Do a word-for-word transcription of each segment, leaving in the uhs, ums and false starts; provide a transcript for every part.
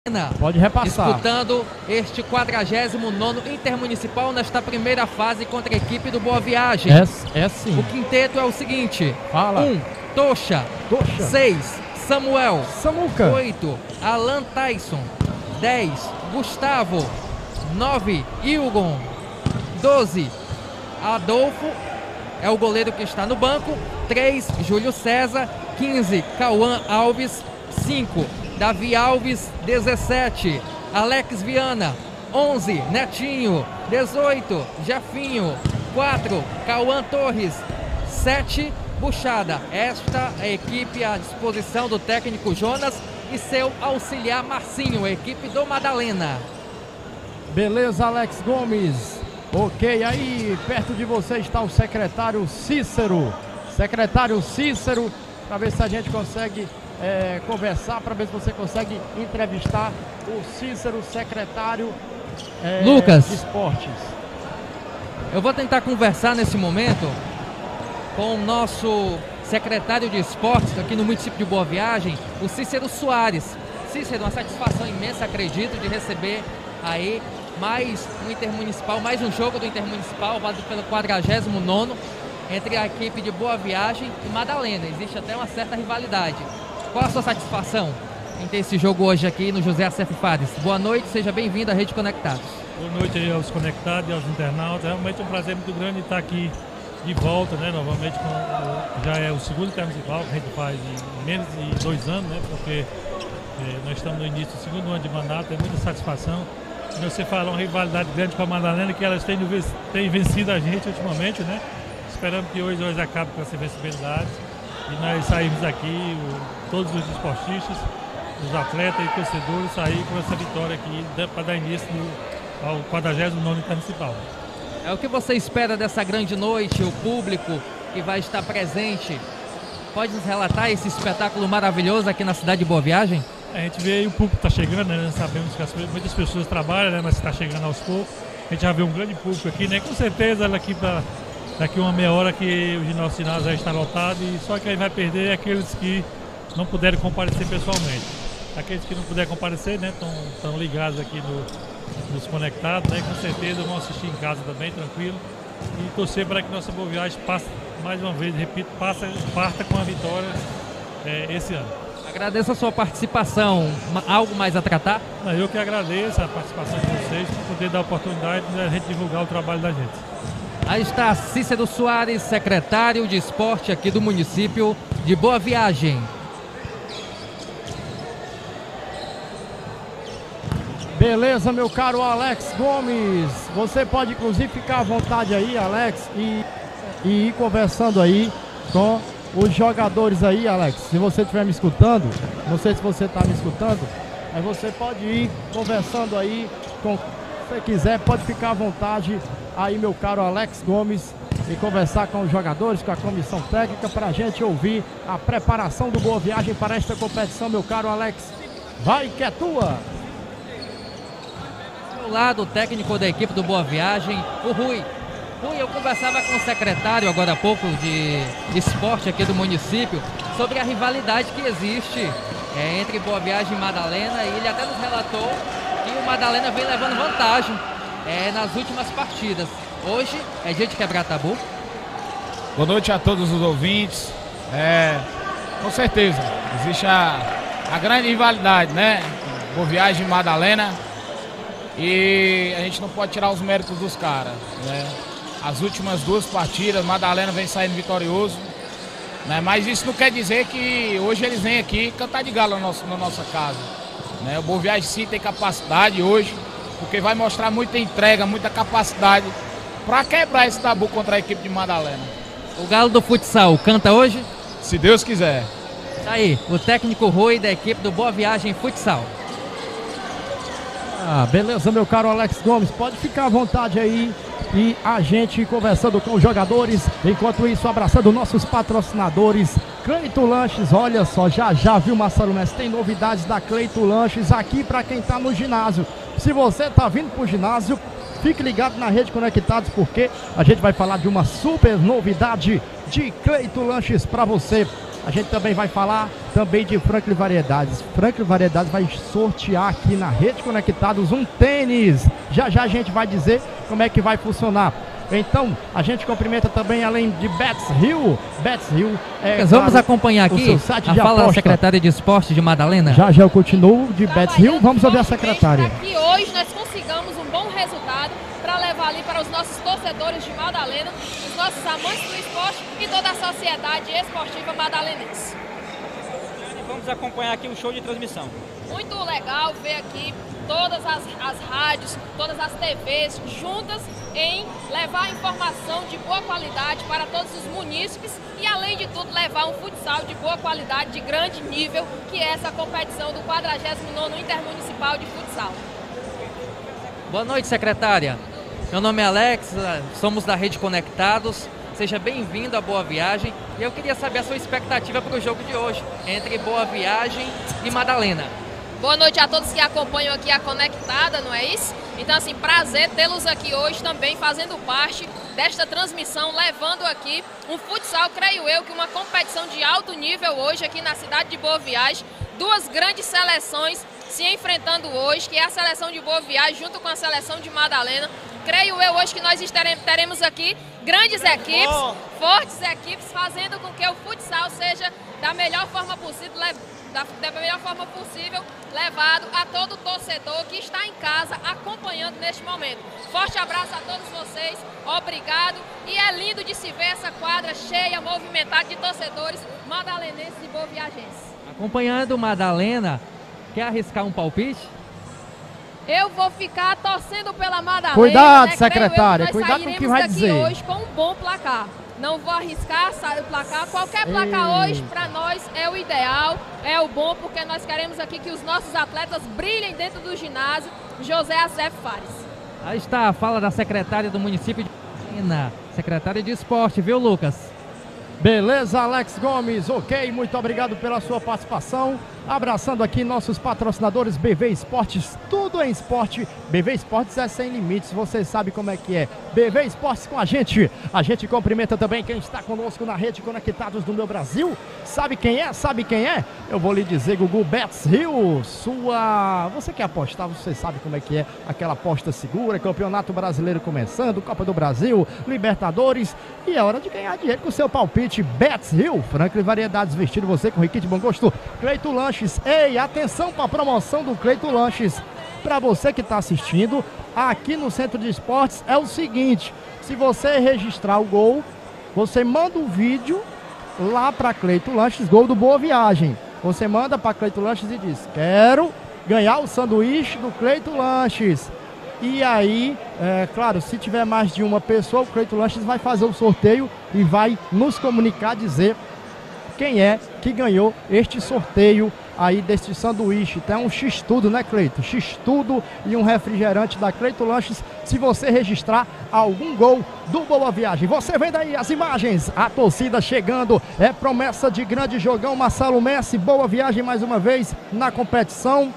Pode repassar. Disputando este quadragésimo nono Intermunicipal nesta primeira fase contra a equipe do Boa Viagem. É, é sim. O quinteto é o seguinte: Fala. um, Tocha. Tocha. seis, Samuel. Samuca. oito, Alan Tyson. dez, Gustavo. nove, Ilgon. doze, Adolfo. É o goleiro que está no banco. três, Júlio César. quinze, Cauã Alves. cinco, Davi Alves. dezessete, Alex Viana. onze, Netinho. dezoito, Jafinho. quatro, Cauã Torres. sete, Buchada. Esta é a equipe à disposição do técnico Jonas e seu auxiliar Marcinho, a equipe do Madalena. Beleza, Alex Gomes. Ok, aí perto de você está o secretário Cícero. Secretário Cícero, para ver se a gente consegue é, conversar, para ver se você consegue entrevistar o Cícero, secretário é, Lucas, de esportes. Eu vou tentar conversar nesse momento com o nosso secretário de esportes aqui no município de Boa Viagem, o Cícero Soares. Cícero, uma satisfação imensa, acredito, de receber aí mais um Intermunicipal, mais um jogo do Intermunicipal, válido pelo quadragésimo nono, entre a equipe de Boa Viagem e Madalena. Existe até uma certa rivalidade. Qual a sua satisfação em ter esse jogo hoje aqui no José Acef Fares? Boa noite, seja bem-vindo à Rede Conectados. Boa noite aí aos conectados e aos internautas. Realmente é um prazer muito grande estar aqui de volta, né? Novamente, com, já é o segundo Intermunicipal que a gente faz em menos de dois anos, né? Porque é, nós estamos no início do segundo ano de mandato, é muita satisfação. E você falou uma rivalidade grande com a Madalena, que elas têm, têm vencido a gente ultimamente, né? Esperamos que hoje, hoje acabe com essa invencibilidade e nós saímos aqui, o, todos os esportistas, os atletas e torcedores sair com essa vitória aqui para dar início no, ao quadragésimo nono Intermunicipal. É o que você espera dessa grande noite, o público que vai estar presente? Pode nos relatar esse espetáculo maravilhoso aqui na cidade de Boa Viagem? A gente vê aí o público está chegando, né? Nós sabemos que as, muitas pessoas trabalham, né? Mas está chegando aos poucos. A gente já vê um grande público aqui, né? Com certeza daqui para daqui uma meia hora que o nosso ginásio já está lotado, e só quem vai perder é aqueles que não puderem comparecer pessoalmente. Aqueles que não puderem comparecer, né? Estão ligados aqui no, nos conectados, né? Com certeza vão assistir em casa também, tranquilo. E torcer para que nossa Boa Viagem passe, mais uma vez, repito, passe, parta com a vitória é, esse ano. Agradeço a sua participação. Algo mais a tratar? Não, eu que agradeço a participação de vocês por poder dar a oportunidade de a gente divulgar o trabalho da gente. Aí está Cícero Soares, secretário de esporte aqui do município de Boa Viagem. Beleza, meu caro Alex Gomes. Você pode inclusive ficar à vontade aí, Alex, e, e ir conversando aí com os jogadores aí, Alex. Se você estiver me escutando, não sei se você está me escutando, mas você pode ir conversando aí com se você quiser, pode ficar à vontade aí, meu caro Alex Gomes, e conversar com os jogadores, com a comissão técnica, para a gente ouvir a preparação do Boa Viagem para esta competição, meu caro Alex. Vai que é tua! Do lado, o técnico da equipe do Boa Viagem, o Rui. Rui, eu conversava com o secretário agora há pouco de esporte aqui do município sobre a rivalidade que existe é, entre Boa Viagem e Madalena, e ele até nos relatou que o Madalena vem levando vantagem é, nas últimas partidas. Hoje é dia de quebrar tabu. Boa noite a todos os ouvintes. É, com certeza, existe a, a grande rivalidade, né? Boa Viagem e Madalena. E a gente não pode tirar os méritos dos caras, né? As últimas duas partidas, Madalena vem saindo vitorioso, né? Mas isso não quer dizer que hoje eles vêm aqui cantar de galo na nossa, na nossa casa, né? O Boa Viagem sim tem capacidade hoje, porque vai mostrar muita entrega, muita capacidade para quebrar esse tabu contra a equipe de Madalena. O Galo do Futsal canta hoje? Se Deus quiser. Tá aí, o técnico Rui da equipe do Boa Viagem Futsal. Ah, beleza, meu caro Alex Gomes, pode ficar à vontade aí e a gente conversando com os jogadores, enquanto isso abraçando nossos patrocinadores. Cleito Lanches, olha só, já já viu, Marcelo Messi, tem novidades da Cleito Lanches aqui para quem tá no ginásio. Se você tá vindo pro ginásio, fique ligado na Rede Conectados, porque a gente vai falar de uma super novidade de Cleito Lanches para você. A gente também vai falar também de Franklin Variedades. Franklin Variedades vai sortear aqui na Rede Conectados um tênis. Já já a gente vai dizer como é que vai funcionar. Então, a gente cumprimenta também, além de Betts Hill. Betts Hill é, Vamos claro, acompanhar aqui a fala da secretária de esporte de Madalena. Já já eu continuo de Betts Hill. Vamos ouvir a secretária. Para que hoje nós consigamos um bom resultado para levar ali para os nossos torcedores de Madalena, os nossos amantes do esporte e toda a sociedade esportiva madalenense. Vamos acompanhar aqui o show de transmissão. Muito legal ver aqui todas as, as rádios, todas as T Vs juntas em levar informação de boa qualidade para todos os munícipes e, além de tudo, levar um futsal de boa qualidade, de grande nível, que é essa competição do quadragésimo nono Intermunicipal de Futsal. Boa noite, secretária. Meu nome é Alex, somos da Rede Conectados. Seja bem-vindo à Boa Viagem. E eu queria saber a sua expectativa para o jogo de hoje, entre Boa Viagem e Madalena. Boa noite a todos que acompanham aqui a Conectada, não é isso? Então, assim, prazer tê-los aqui hoje também fazendo parte desta transmissão, levando aqui um futsal, creio eu, que uma competição de alto nível hoje aqui na cidade de Boa Viagem. Duas grandes seleções se enfrentando hoje, que é a seleção de Boa Viagem junto com a seleção de Madalena. Creio eu hoje que nós teremos aqui grandes equipes, fortes equipes, fazendo com que o futsal seja da melhor forma possível, da, da melhor forma possível levado a todo torcedor que está em casa acompanhando neste momento. Forte abraço a todos vocês, obrigado, e é lindo de se ver essa quadra cheia, movimentada de torcedores madalenenses e boaviagenses. Acompanhando Madalena, quer arriscar um palpite? Eu vou ficar torcendo pela Madalena. Cuidado, né? secretária, eu, cuidado com o que vai dizer. Hoje com um bom placar. Não vou arriscar o placar. Qualquer placar Ei. hoje para nós é o ideal, é o bom, porque nós queremos aqui que os nossos atletas brilhem dentro do ginásio José Acef Fares. Aí está a fala da secretária do município de Madalena, secretária de esporte, viu, Lucas? Beleza, Alex Gomes, ok, muito obrigado pela sua participação. Abraçando aqui nossos patrocinadores B V Esportes, tudo em esporte. B V Esportes é sem limites, você sabe como é que é. B V Esportes com a gente. A gente cumprimenta também quem está conosco na Rede Conectados do Meu Brasil. Sabe quem é? Sabe quem é? Eu vou lhe dizer, Gugu, Betts Hill, sua... Você quer apostar, você sabe como é que é. Aquela aposta segura, Campeonato Brasileiro começando, Copa do Brasil, Libertadores. E é hora de ganhar dinheiro com o seu palpite. Betts Hill, Franklin Variedades, vestindo você com requinte de bom gosto. Cleito Lanches. Ei, atenção para a promoção do Cleito Lanches. Para você que está assistindo, aqui no Centro de Esportes é o seguinte: se você registrar o gol, você manda um vídeo lá para Cleito Lanches, gol do Boa Viagem. Você manda para Cleito Lanches e diz: quero ganhar o sanduíche do Cleito Lanches. E aí, é claro, se tiver mais de uma pessoa, o Cleito Lanches vai fazer o sorteio e vai nos comunicar, dizer quem é que ganhou este sorteio aí deste sanduíche. Tem um X-Tudo, né, Cleito? X-Tudo e um refrigerante da Cleito Lanches, se você registrar algum gol do Boa Viagem. Você vê daí as imagens, a torcida chegando, é promessa de grande jogão. Marcelo Messi, Boa Viagem mais uma vez na competição.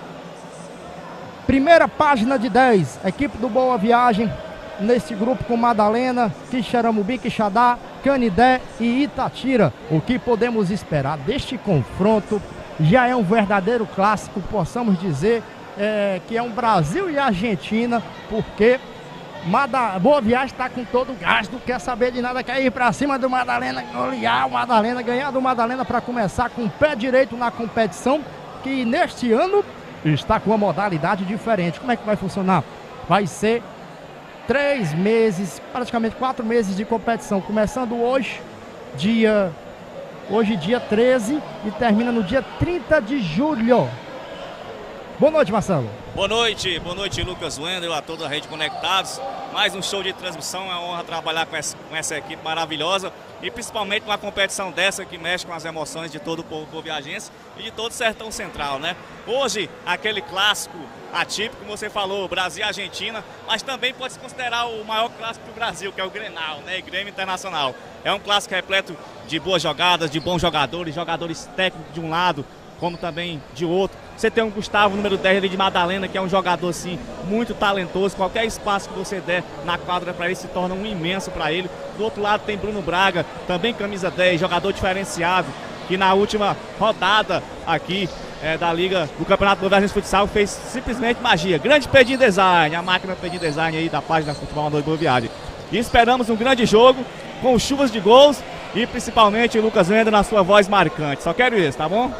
Primeira página de dez, equipe do Boa Viagem neste grupo com Madalena, Quixeramobim, Quixadá, Canidé e Itatira. O que podemos esperar deste confronto? Já é um verdadeiro clássico, possamos dizer é, que é um Brasil e Argentina, porque Mada... Boa Viagem está com todo o gás, não quer saber de nada, quer ir para cima do Madalena, golear o Madalena, ganhar do Madalena para começar com o pé direito na competição, que neste ano está com uma modalidade diferente. Como é que vai funcionar? Vai ser três meses, praticamente quatro meses de competição, começando hoje, dia, hoje dia treze e termina no dia trinta de julho. Boa noite, Marcelo. Boa noite, boa noite, Lucas Wendel, a toda a Rede Conectados. Mais um show de transmissão, é uma honra trabalhar com essa, com essa equipe maravilhosa e principalmente uma competição dessa que mexe com as emoções de todo o povo boviagense e de todo o Sertão Central, né? Hoje, aquele clássico atípico, como você falou, Brasil e Argentina, mas também pode se considerar o maior clássico do Brasil, que é o Grenal, né? Grêmio Internacional. É um clássico repleto de boas jogadas, de bons jogadores, jogadores técnicos de um lado, como também de outro. Você tem um Gustavo, número dez ali de Madalena, que é um jogador assim, muito talentoso. Qualquer espaço que você der na quadra para ele se torna um imenso para ele. Do outro lado tem Bruno Braga, também camisa dez, jogador diferenciado. que na última rodada aqui é, da Liga do Campeonato Boa Viagem de Futsal fez simplesmente magia. Grande Pedinho Design, a máquina Pedinho Design aí da página Futebol Amador de Boa Viagem. E esperamos um grande jogo com chuvas de gols e principalmente o Lucas Wender na sua voz marcante. Só quero isso, tá bom?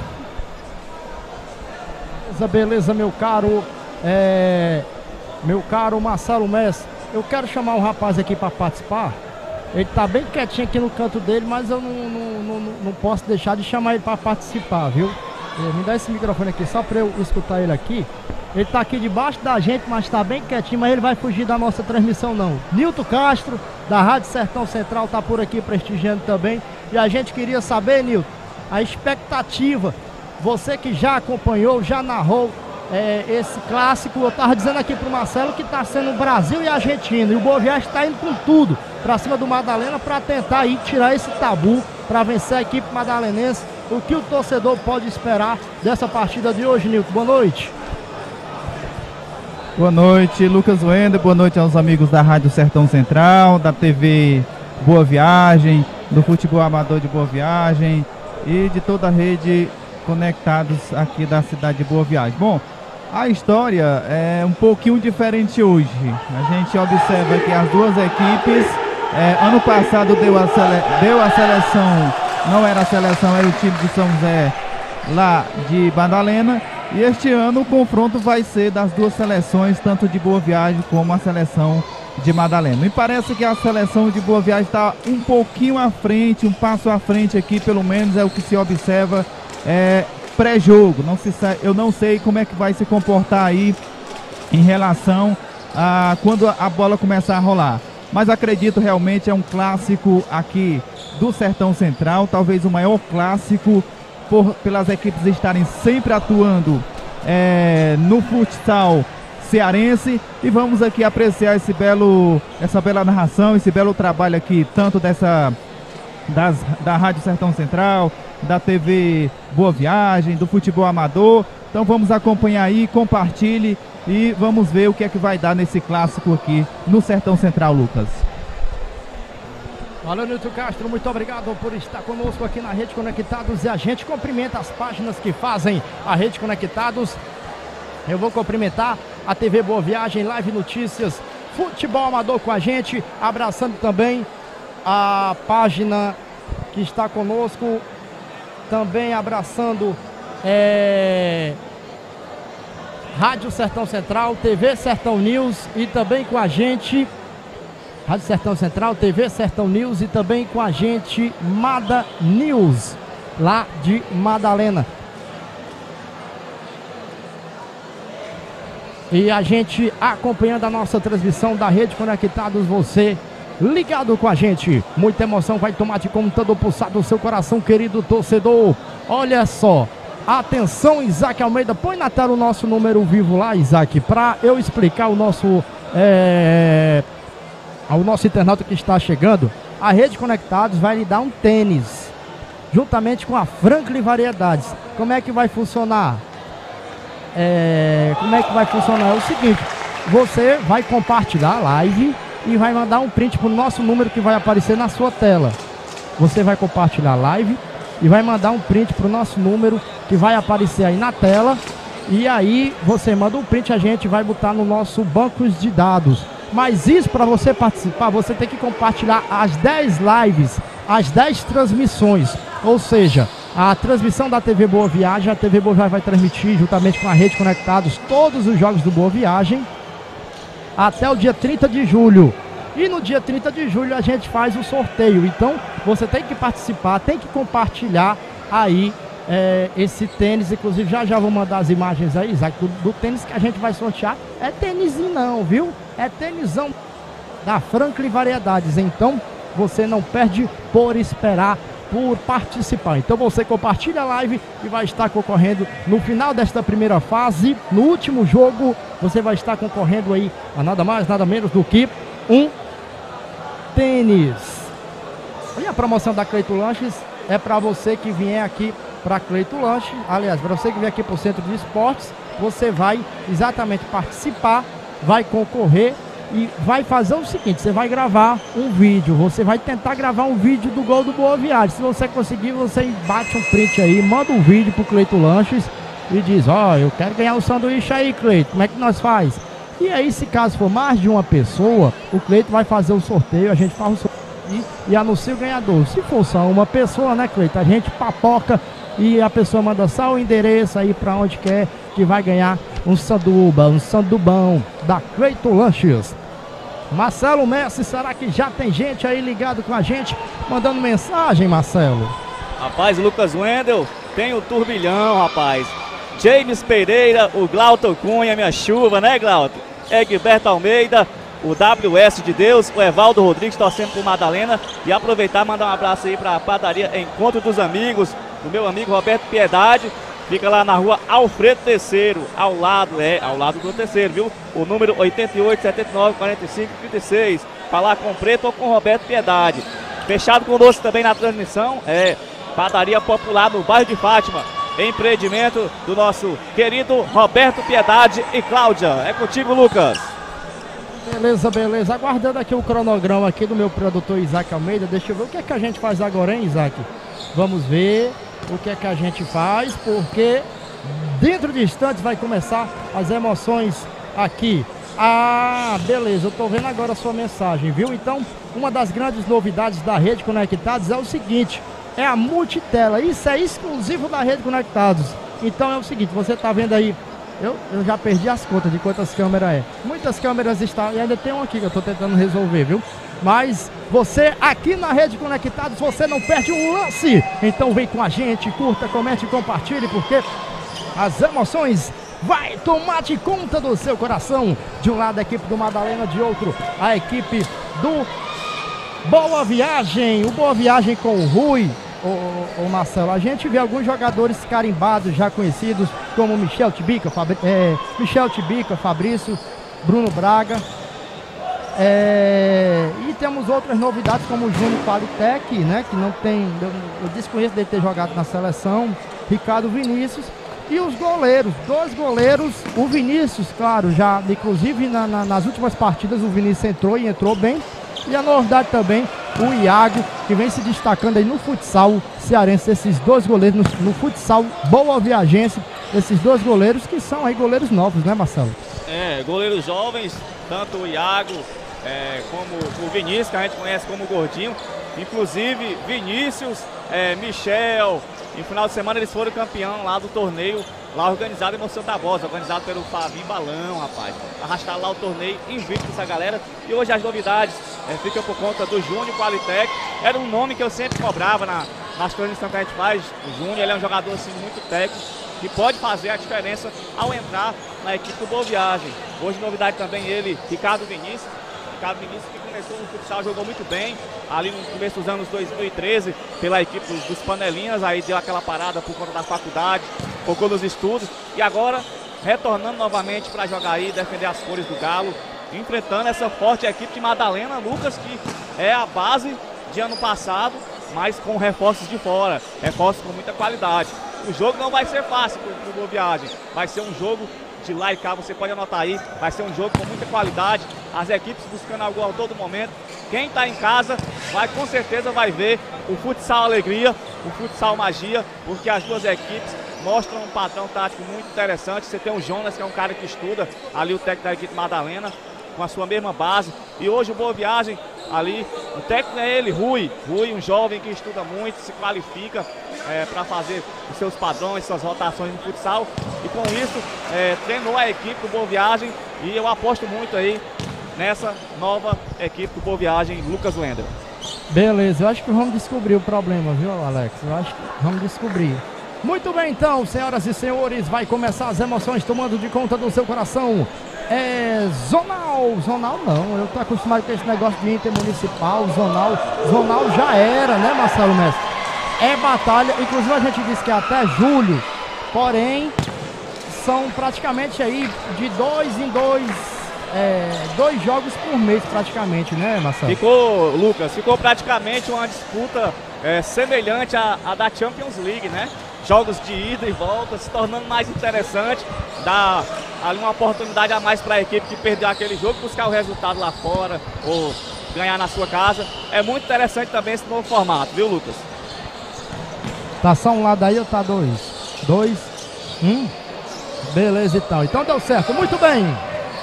Beleza, beleza, meu caro, é, meu caro Marcelo Messi. Eu quero chamar um rapaz aqui para participar. Ele tá bem quietinho aqui no canto dele, mas eu não, não, não, não posso deixar de chamar ele para participar, viu? Me dá esse microfone aqui só para eu escutar ele aqui. Ele tá aqui debaixo da gente, mas tá bem quietinho, mas ele vai fugir da nossa transmissão não. Nilton Castro, da Rádio Sertão Central, tá por aqui prestigiando também. E a gente queria saber, Nilton, a expectativa, você que já acompanhou, já narrou é, esse clássico, eu tava dizendo aqui pro Marcelo que tá sendo Brasil e Argentina, e o Boa Viagem tá indo com tudo pra cima do Madalena para tentar aí tirar esse tabu, para vencer a equipe madalenense. O que o torcedor pode esperar dessa partida de hoje, Nilton? Boa noite. Boa noite, Lucas Wender. Boa noite aos amigos da Rádio Sertão Central, da T V Boa Viagem, do Futebol Amador de Boa Viagem e de toda a rede conectados aqui da cidade de Boa Viagem. Bom, a história é um pouquinho diferente hoje. A gente observa que as duas equipes, é, ano passado deu a, sele... deu a seleção, não era a seleção, era o time de São José lá de Madalena. E este ano o confronto vai ser das duas seleções, tanto de Boa Viagem como a seleção de Madalena. Me parece que a seleção de Boa Viagem está um pouquinho à frente, um passo à frente aqui, pelo menos é o que se observa é, pré-jogo. Não se, eu não sei como é que vai se comportar aí em relação a quando a bola começar a rolar. Mas acredito realmente é um clássico aqui do Sertão Central, talvez o maior clássico Por, pelas equipes estarem sempre atuando é, no futsal cearense. E vamos aqui apreciar esse belo, essa bela narração, esse belo trabalho aqui, tanto dessa das, da Rádio Sertão Central, da T V Boa Viagem, do Futebol Amador. Então vamos acompanhar aí, compartilhe e vamos ver o que é que vai dar nesse clássico aqui no Sertão Central, Lucas. Valeu, Nilton Castro, muito obrigado por estar conosco aqui na Rede Conectados. E a gente cumprimenta as páginas que fazem a Rede Conectados. Eu vou cumprimentar a T V Boa Viagem, Live Notícias, Futebol Amador com a gente, abraçando também a página que está conosco, também abraçando é, Rádio Sertão Central, T V Sertão News e também com a gente Rádio Sertão Central, T V Sertão News e também com a gente Mada News, lá de Madalena. E a gente acompanhando a nossa transmissão da Rede Conectados, você ligado com a gente. Muita emoção vai tomar de conta do pulsar do seu coração, querido torcedor. Olha só, atenção, Isaac Almeida, põe na tela o nosso número vivo lá, Isaac, para eu explicar o nosso... É... ao nosso internauta que está chegando. A Rede Conectados vai lhe dar um tênis, juntamente com a Franklin Variedades. Como é que vai funcionar? É, como é que vai funcionar? É o seguinte, você vai compartilhar a live e vai mandar um print para o nosso número que vai aparecer na sua tela. Você vai compartilhar a live e vai mandar um print para o nosso número que vai aparecer aí na tela. E aí você manda um print, a gente vai botar no nosso banco de dados. Mas isso, para você participar, você tem que compartilhar as dez lives, as dez transmissões. Ou seja, a transmissão da T V Boa Viagem, a T V Boa Viagem vai transmitir juntamente com a Rede Conectados todos os jogos do Boa Viagem até o dia trinta de julho. E no dia trinta de julho a gente faz o sorteio. Então você tem que participar, tem que compartilhar aí é, esse tênis. Inclusive já já vou mandar as imagens aí, Isaac, do, do tênis que a gente vai sortear. É tênisinho não, viu? É tênisão da Franklin Variedades. Então você não perde por esperar, por participar. Então você compartilha a live e vai estar concorrendo no final desta primeira fase. No último jogo você vai estar concorrendo aí a nada mais, nada menos do que um tênis. E a promoção da Cleito Lanches é para você que vier aqui para Cleito Lanche. Aliás, para você que vier aqui para o Centro de Esportes, você vai exatamente participar, vai concorrer e vai fazer o seguinte, você vai gravar um vídeo, você vai tentar gravar um vídeo do gol do Boa Viagem. Se você conseguir, você bate um print aí, manda um vídeo pro Cleito Lanches e diz, ó, oh, eu quero ganhar o sanduíche aí, Cleito, como é que nós faz? E aí, se caso for mais de uma pessoa, o Cleito vai fazer o sorteio, a gente faz o sorteio e, e anuncia o ganhador. Se for só uma pessoa, né, Cleito, a gente papoca e a pessoa manda só o endereço aí pra onde quer, que vai ganhar um sanduba, um sandubão da Cleito Lanches. Marcelo Messi, será que já tem gente aí ligado com a gente, mandando mensagem, Marcelo? Rapaz, Lucas Wendel, tem o turbilhão, rapaz. James Pereira, o Glauton Cunha, minha chuva, né, Glauton? Egberto Almeida, o W S de Deus, o Evaldo Rodrigues torcendo por Madalena. E aproveitar e mandar um abraço aí para a padaria Encontro dos Amigos, do meu amigo Roberto Piedade. Fica lá na rua Alfredo Terceiro, ao lado, é, ao lado do Terceiro, viu? O número oitenta e oito, setenta e nove, quarenta e cinco, trinta e seis. Falar com o Preto ou com o Roberto Piedade. Fechado conosco também na transmissão, é Padaria Popular no bairro de Fátima. Empreendimento do nosso querido Roberto Piedade e Cláudia. É contigo, Lucas. Beleza, beleza. Aguardando aqui o cronograma aqui do meu produtor Isaac Almeida. Deixa eu ver o que é que a gente faz agora, hein, Isaac? Vamos ver o que é que a gente faz, porque dentro de instantes vai começar as emoções aqui. Ah, beleza, eu tô vendo agora a sua mensagem, viu? Então, uma das grandes novidades da Rede Conectados é o seguinte, é a multitela, isso é exclusivo da Rede Conectados. Então é o seguinte, você tá vendo aí, eu, eu já perdi as contas de quantas câmeras é. Muitas câmeras estão, e ainda tem uma aqui que eu tô tentando resolver, viu? Mas você aqui na Rede Conectados, você não perde um lance. Então vem com a gente, curta, comente e compartilhe, porque as emoções vai tomar de conta do seu coração. De um lado a equipe do Madalena, de outro a equipe do Boa Viagem. O Boa Viagem com o Rui. Ô, ô, ô Marcelo, a gente vê alguns jogadores carimbados já conhecidos, como Michel Tibica, Fabri é, Michel Tibica, Fabrício, Bruno Braga. É, e temos outras novidades como o Júnior Qualitec, né, que não tem, eu, eu desconheço dele ter jogado na seleção, Ricardo Vinícius e os goleiros, dois goleiros, o Vinícius, claro, já inclusive na, na, nas últimas partidas o Vinícius entrou e entrou bem, e a novidade também, o Iago, que vem se destacando aí no futsal cearense, esses dois goleiros no, no futsal Boa Viagense, esses dois goleiros que são aí goleiros novos, né, Marcelo? É, goleiros jovens, tanto o Iago É, como o Vinícius, que a gente conhece como Gordinho, inclusive Vinícius, é, Michel, em final de semana eles foram campeão lá do torneio, lá organizado em Monção Tabosa, organizado pelo Fabinho Balão, rapaz. Arrastaram lá o torneio invicto essa galera, e hoje as novidades é, ficam por conta do Júnior Qualitec. Era um nome que eu sempre cobrava na, nas transmissões que a gente faz. O Júnior, ele é um jogador assim muito técnico, que pode fazer a diferença ao entrar na equipe do Boa Viagem. Hoje novidade também ele, Ricardo Vinícius. Ricardo Vinícius, que começou no futsal, jogou muito bem ali no começo dos anos dois mil e treze pela equipe dos, dos Panelinhas, aí deu aquela parada por conta da faculdade, focou nos estudos e agora retornando novamente para jogar aí, defender as cores do Galo, enfrentando essa forte equipe de Madalena, Lucas, que é a base de ano passado, mas com reforços de fora, reforços com muita qualidade. O jogo não vai ser fácil para o Boa Viagem, vai ser um jogo de lá e cá, você pode anotar aí, vai ser um jogo com muita qualidade, as equipes buscando algo a todo momento. Quem está em casa vai com certeza vai ver o futsal alegria, o futsal magia, porque as duas equipes mostram um padrão tático muito interessante. Você tem o Jonas, que é um cara que estuda, ali o técnico da equipe Madalena, com a sua mesma base, e hoje o Boa Viagem ali, o técnico é ele, Rui, Rui, um jovem que estuda muito, se qualifica é, para fazer os seus padrões, suas rotações no futsal, e com isso é, treinou a equipe do Boa Viagem, e eu aposto muito aí nessa nova equipe do Boa Viagem, Lucas Wendel. Beleza, eu acho que vamos descobrir o problema, viu, Alex? Eu acho que vamos descobrir. Muito bem, então, senhoras e senhores, vai começar as emoções tomando de conta do seu coração. É zonal, zonal não, eu tô acostumado com esse negócio de intermunicipal, zonal, zonal já era, né, Marcelo Messi? É batalha, inclusive a gente disse que é até julho, porém, são praticamente aí de dois em dois, é, dois jogos por mês praticamente, né, Marcelo? Ficou, Lucas, ficou praticamente uma disputa é, semelhante à, à da Champions League, né? jogos de ida e volta, se tornando mais interessante, dá ali uma oportunidade a mais para a equipe que perdeu aquele jogo, buscar o resultado lá fora ou ganhar na sua casa. É muito interessante também esse novo formato, viu, Lucas? Tá só um lado aí ou tá dois? Dois, um, beleza e tal. Então deu certo, muito bem.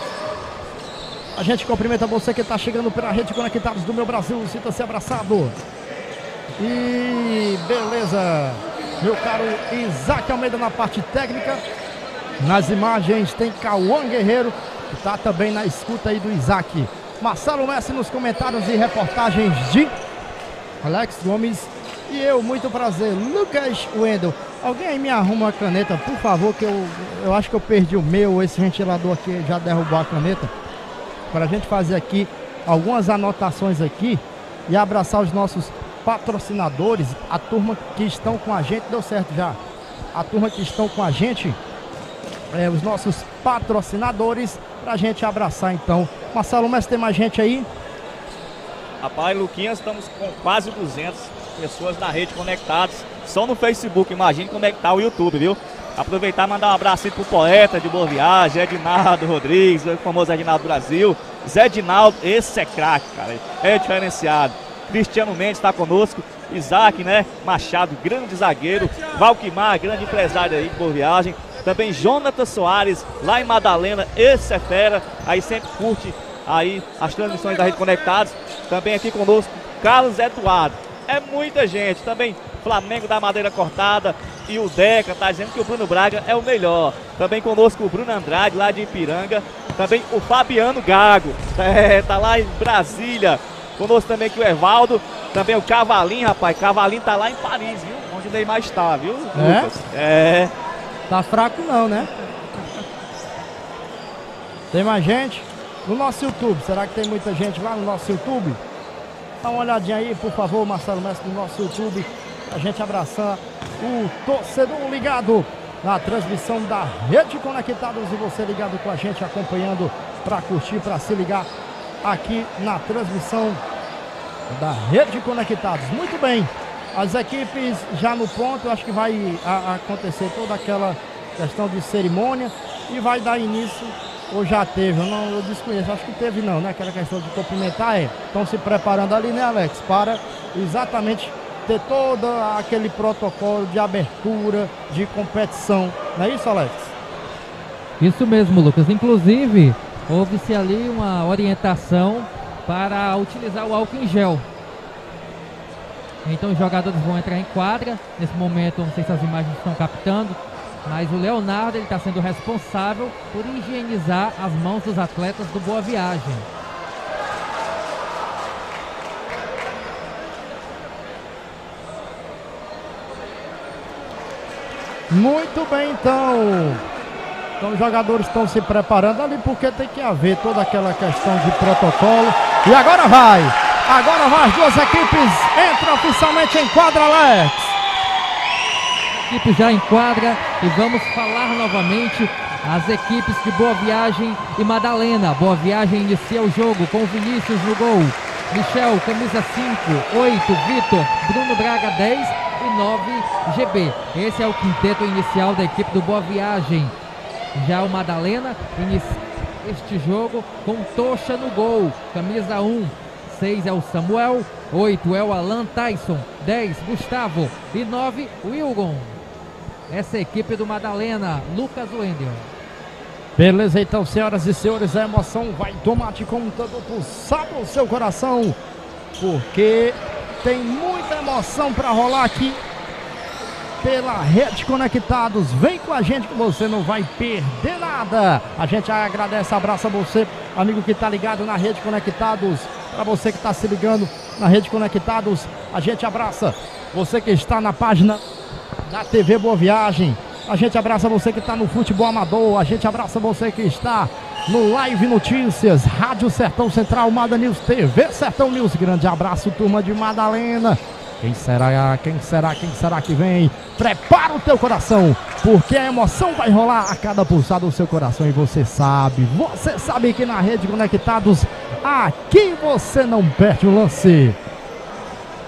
A gente cumprimenta você que está chegando pela Rede Conectados do Meu Brasil, sinta-se abraçado. E beleza, meu caro Isaac Almeida na parte técnica. Nas imagens tem Cauã Guerreiro, que está também na escuta aí do Isaac. Marcelo Messi nos comentários e reportagens de Alex Gomes. E eu, muito prazer, Lucas Wendel. Alguém aí me arruma uma caneta, por favor, que eu, eu acho que eu perdi o meu. Esse ventilador aqui já derrubou a caneta. Para a gente fazer aqui algumas anotações aqui e abraçar os nossos patrocinadores, a turma que estão com a gente. Deu certo já. A turma que estão com a gente, é, os nossos patrocinadores, para a gente abraçar então. Marcelo, mas tem mais gente aí? Rapaz, Luquinhas, estamos com quase duzentas pessoas na rede conectadas, só no Facebook. Imagine como é que tá o YouTube, viu? Aproveitar e mandar um abraço pro poeta de Boa Viagem, Edinaldo Rodrigues, o famoso Edinaldo Brasil. Zé Edinaldo, esse é craque, cara, é diferenciado. Cristiano Mendes está conosco, Isaac, né, Machado, grande zagueiro, Valquimar, grande empresário aí de Boa Viagem. Também Jonathan Soares, lá em Madalena, esse é fera, aí sempre curte aí as transmissões da Rede Conectados. Também aqui conosco, Carlos Eduardo. É muita gente, também Flamengo da Madeira Cortada e o Deca tá dizendo que o Bruno Braga é o melhor. Também conosco o Bruno Andrade, lá de Ipiranga. Também o Fabiano Gago, é, tá lá em Brasília. Conosco também aqui o Evaldo. Também o Cavalinho, rapaz. Cavalinho tá lá em Paris, viu? Onde o Neymar está, viu, é? Lucas? É. Tá fraco não, né? Tem mais gente? No nosso YouTube, será que tem muita gente lá no nosso YouTube? Dá uma olhadinha aí, por favor, Marcelo Mestre, no nosso YouTube. A gente abraçar o torcedor ligado na transmissão da Rede Conectados e você ligado com a gente, acompanhando para curtir, para se ligar aqui na transmissão da Rede Conectados. Muito bem, as equipes já no ponto, acho que vai a, acontecer toda aquela questão de cerimônia e vai dar início, ou já teve, eu não eu desconheço, acho que teve não, né? Aquela questão de cumprimentar, é. Estão se preparando ali, né, Alex? Para exatamente ter todo aquele protocolo de abertura, de competição. Não é isso, Alex? Isso mesmo, Lucas. Inclusive, houve-se ali uma orientação para utilizar o álcool em gel. Então os jogadores vão entrar em quadra. Nesse momento, não sei se as imagens estão captando, mas o Leonardo está sendo responsável por higienizar as mãos dos atletas do Boa Viagem. Muito bem, então. Então os jogadores estão se preparando ali porque tem que haver toda aquela questão de protocolo. E agora vai! Agora vai, as duas equipes entram oficialmente em quadra, Alex. A equipe já em quadra e vamos falar novamente as equipes de Boa Viagem e Madalena. Boa Viagem inicia o jogo com Vinícius no gol. Michel, camisa cinco, oito, Vitor, Bruno Braga, dez e nove, G B. Esse é o quinteto inicial da equipe do Boa Viagem. Já o Madalena inicia este jogo com Tocha no gol, camisa um. seis é o Samuel, oito é o Alan Tyson, dez, Gustavo e nove, Wilgon. Essa é a equipe do Madalena, Lucas Wendel. Beleza, então, senhoras e senhores, a emoção vai tomar de conta do pulsado do seu coração, porque tem muita emoção para rolar aqui pela Rede Conectados. Vem com a gente que você não vai perder nada. A gente agradece, abraça você, amigo que está ligado na Rede Conectados. Para você que está se ligando na Rede Conectados, a gente abraça você que está na página da T V Boa Viagem. A gente abraça você que está no Futebol Amador. A gente abraça você que está no Live Notícias, Rádio Sertão Central, Mada News, T V Sertão News. Grande abraço, turma de Madalena. Quem será, quem será, quem será que vem? Prepara o teu coração, porque a emoção vai rolar a cada pulsar do seu coração. E você sabe, você sabe que na Rede Conectados, aqui você não perde o lance.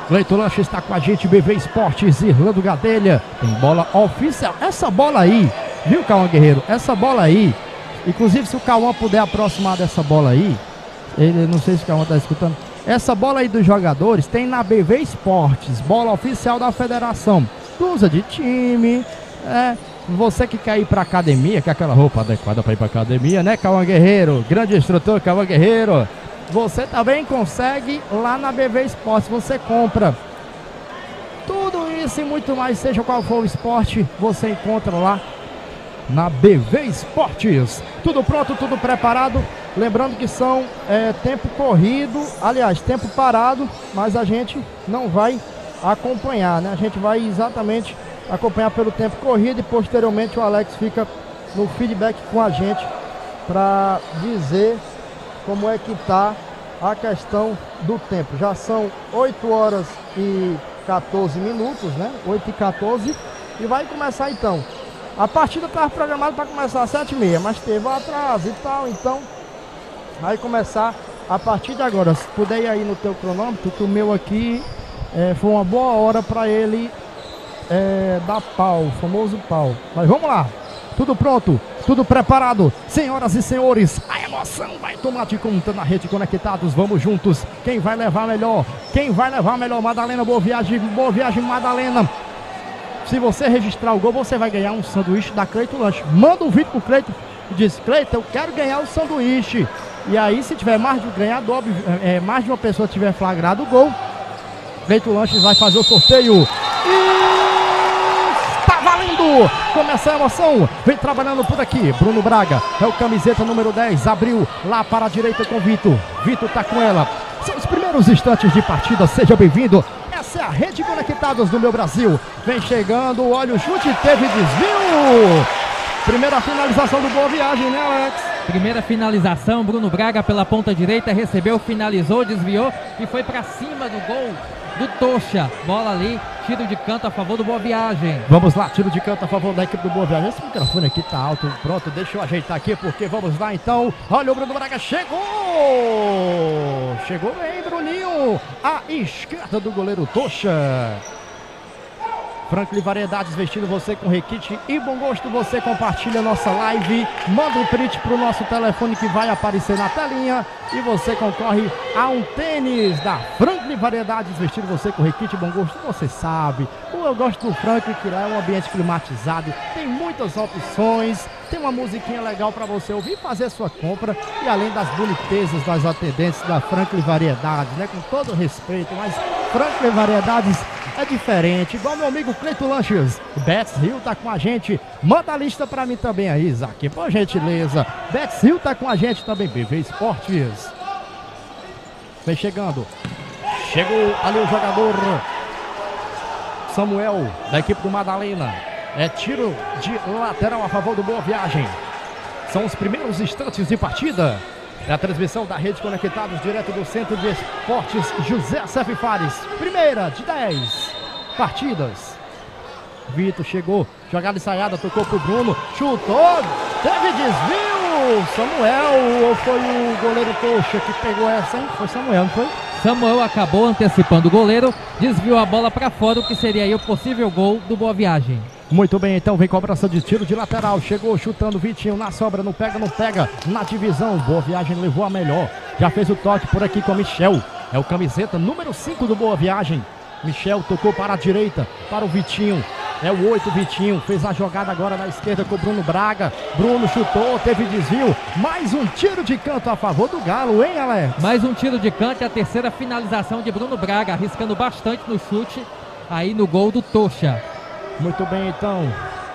Cleiton Lanche está com a gente, B V Esportes, Irlando Gadelha. Tem bola oficial. Essa bola aí, viu, Cauã Guerreiro? Essa bola aí, inclusive se o Cauã puder aproximar dessa bola aí, ele, não sei se o Cauã está escutando. Essa bola aí dos jogadores tem na B V Esportes, bola oficial da federação. Blusa de time, é, você que quer ir pra academia, que é aquela roupa adequada para ir pra academia, né, Cauã Guerreiro? Grande instrutor, Cauã Guerreiro. Você também consegue lá na B V Esportes, você compra tudo isso e muito mais, seja qual for o esporte, você encontra lá na B V Esportes. Tudo pronto, tudo preparado. Lembrando que são é, tempo corrido, aliás, tempo parado, mas a gente não vai acompanhar, né? A gente vai exatamente acompanhar pelo tempo corrido e posteriormente o Alex fica no feedback com a gente para dizer como é que tá a questão do tempo. Já são oito horas e quatorze minutos, né? oito e quatorze e vai começar então. A partida estava programada para começar às sete e meia, mas teve um atraso e tal, então vai começar a partir de agora. Se puder ir aí no teu cronômetro, que o meu aqui é, foi uma boa hora para ele é, dar pau, o famoso pau. Mas vamos lá, tudo pronto, tudo preparado. Senhoras e senhores, a emoção vai tomar de conta na Rede Conectados. Vamos juntos, quem vai levar melhor? Quem vai levar melhor? Madalena, boa viagem, boa viagem, Madalena. Se você registrar o gol, você vai ganhar um sanduíche da Cleiton Lanche. Manda um vídeo pro Cleiton e diz: Cleiton, eu quero ganhar o sanduíche. E aí, se tiver mais de um ganhador, é, mais de uma pessoa tiver flagrado o gol, Cleiton Lanches vai fazer o sorteio. E está valendo! Começa a emoção. Vem trabalhando por aqui. Bruno Braga é o camiseta número dez. Abriu lá para a direita com Vitor. Vitor tá com ela. São os primeiros instantes de partida. Seja bem-vindo. Essa é a Rede Conectados do meu Brasil. Vem chegando, olha o chute, teve desvio. Primeira finalização do Boa Viagem, né, Alex? Primeira finalização, Bruno Braga pela ponta direita, recebeu, finalizou, desviou e foi para cima do gol do Tocha. Bola ali, tiro de canto a favor do Boa Viagem. Vamos lá, tiro de canto a favor da equipe do Boa Viagem. Esse microfone aqui tá alto, pronto, deixa eu ajeitar aqui porque vamos lá então. Olha o Bruno Braga, chegou! Chegou bem, Bruninho, à esquerda do goleiro Tocha. Franklin Variedades, vestindo você com requinte e bom gosto. Você compartilha nossa live, manda um print para o nosso telefone que vai aparecer na telinha e você concorre a um tênis da Franklin Variedades, vestindo você com requinte e bom gosto. Você sabe, eu gosto do Franklin, que lá é um ambiente climatizado, tem muitas opções, tem uma musiquinha legal para você ouvir e fazer sua compra, e além das bonitezas das atendentes da Franklin Variedades, né, com todo respeito, mas Franklin Variedades é diferente, igual meu amigo Cleiton Lanches. Betts Hill tá com a gente, manda a lista pra mim também aí, Isaac, por gentileza. Betts Hill tá com a gente também, B V Esportes. Vem chegando, chegou ali o jogador Samuel, da equipe do Madalena. É tiro de lateral a favor do Boa Viagem. São os primeiros instantes de partida. É a transmissão da Rede Conectados, direto do Centro de Esportes José Cef Fares. Primeira de dez partidas. Vitor chegou, jogada ensaiada, tocou pro Bruno, chutou, teve desvio. Samuel, ou foi o goleiro Tocha que pegou essa, hein? Foi Samuel, não foi? Samuel acabou antecipando o goleiro, desviou a bola para fora, o que seria aí o possível gol do Boa Viagem. Muito bem, então vem cobrança de tiro de lateral. Chegou chutando Vitinho na sobra, não pega, não pega. Na divisão, Boa Viagem levou a melhor. Já fez o toque por aqui com Michel. É o camiseta número cinco do Boa Viagem. Michel tocou para a direita, para o Vitinho. É o oito, Vitinho. Fez a jogada agora na esquerda com o Bruno Braga. Bruno chutou, teve desvio. Mais um tiro de canto a favor do Galo, hein, Alex? Mais um tiro de canto e a terceira finalização de Bruno Braga, arriscando bastante no chute aí no gol do Tocha. Muito bem, então.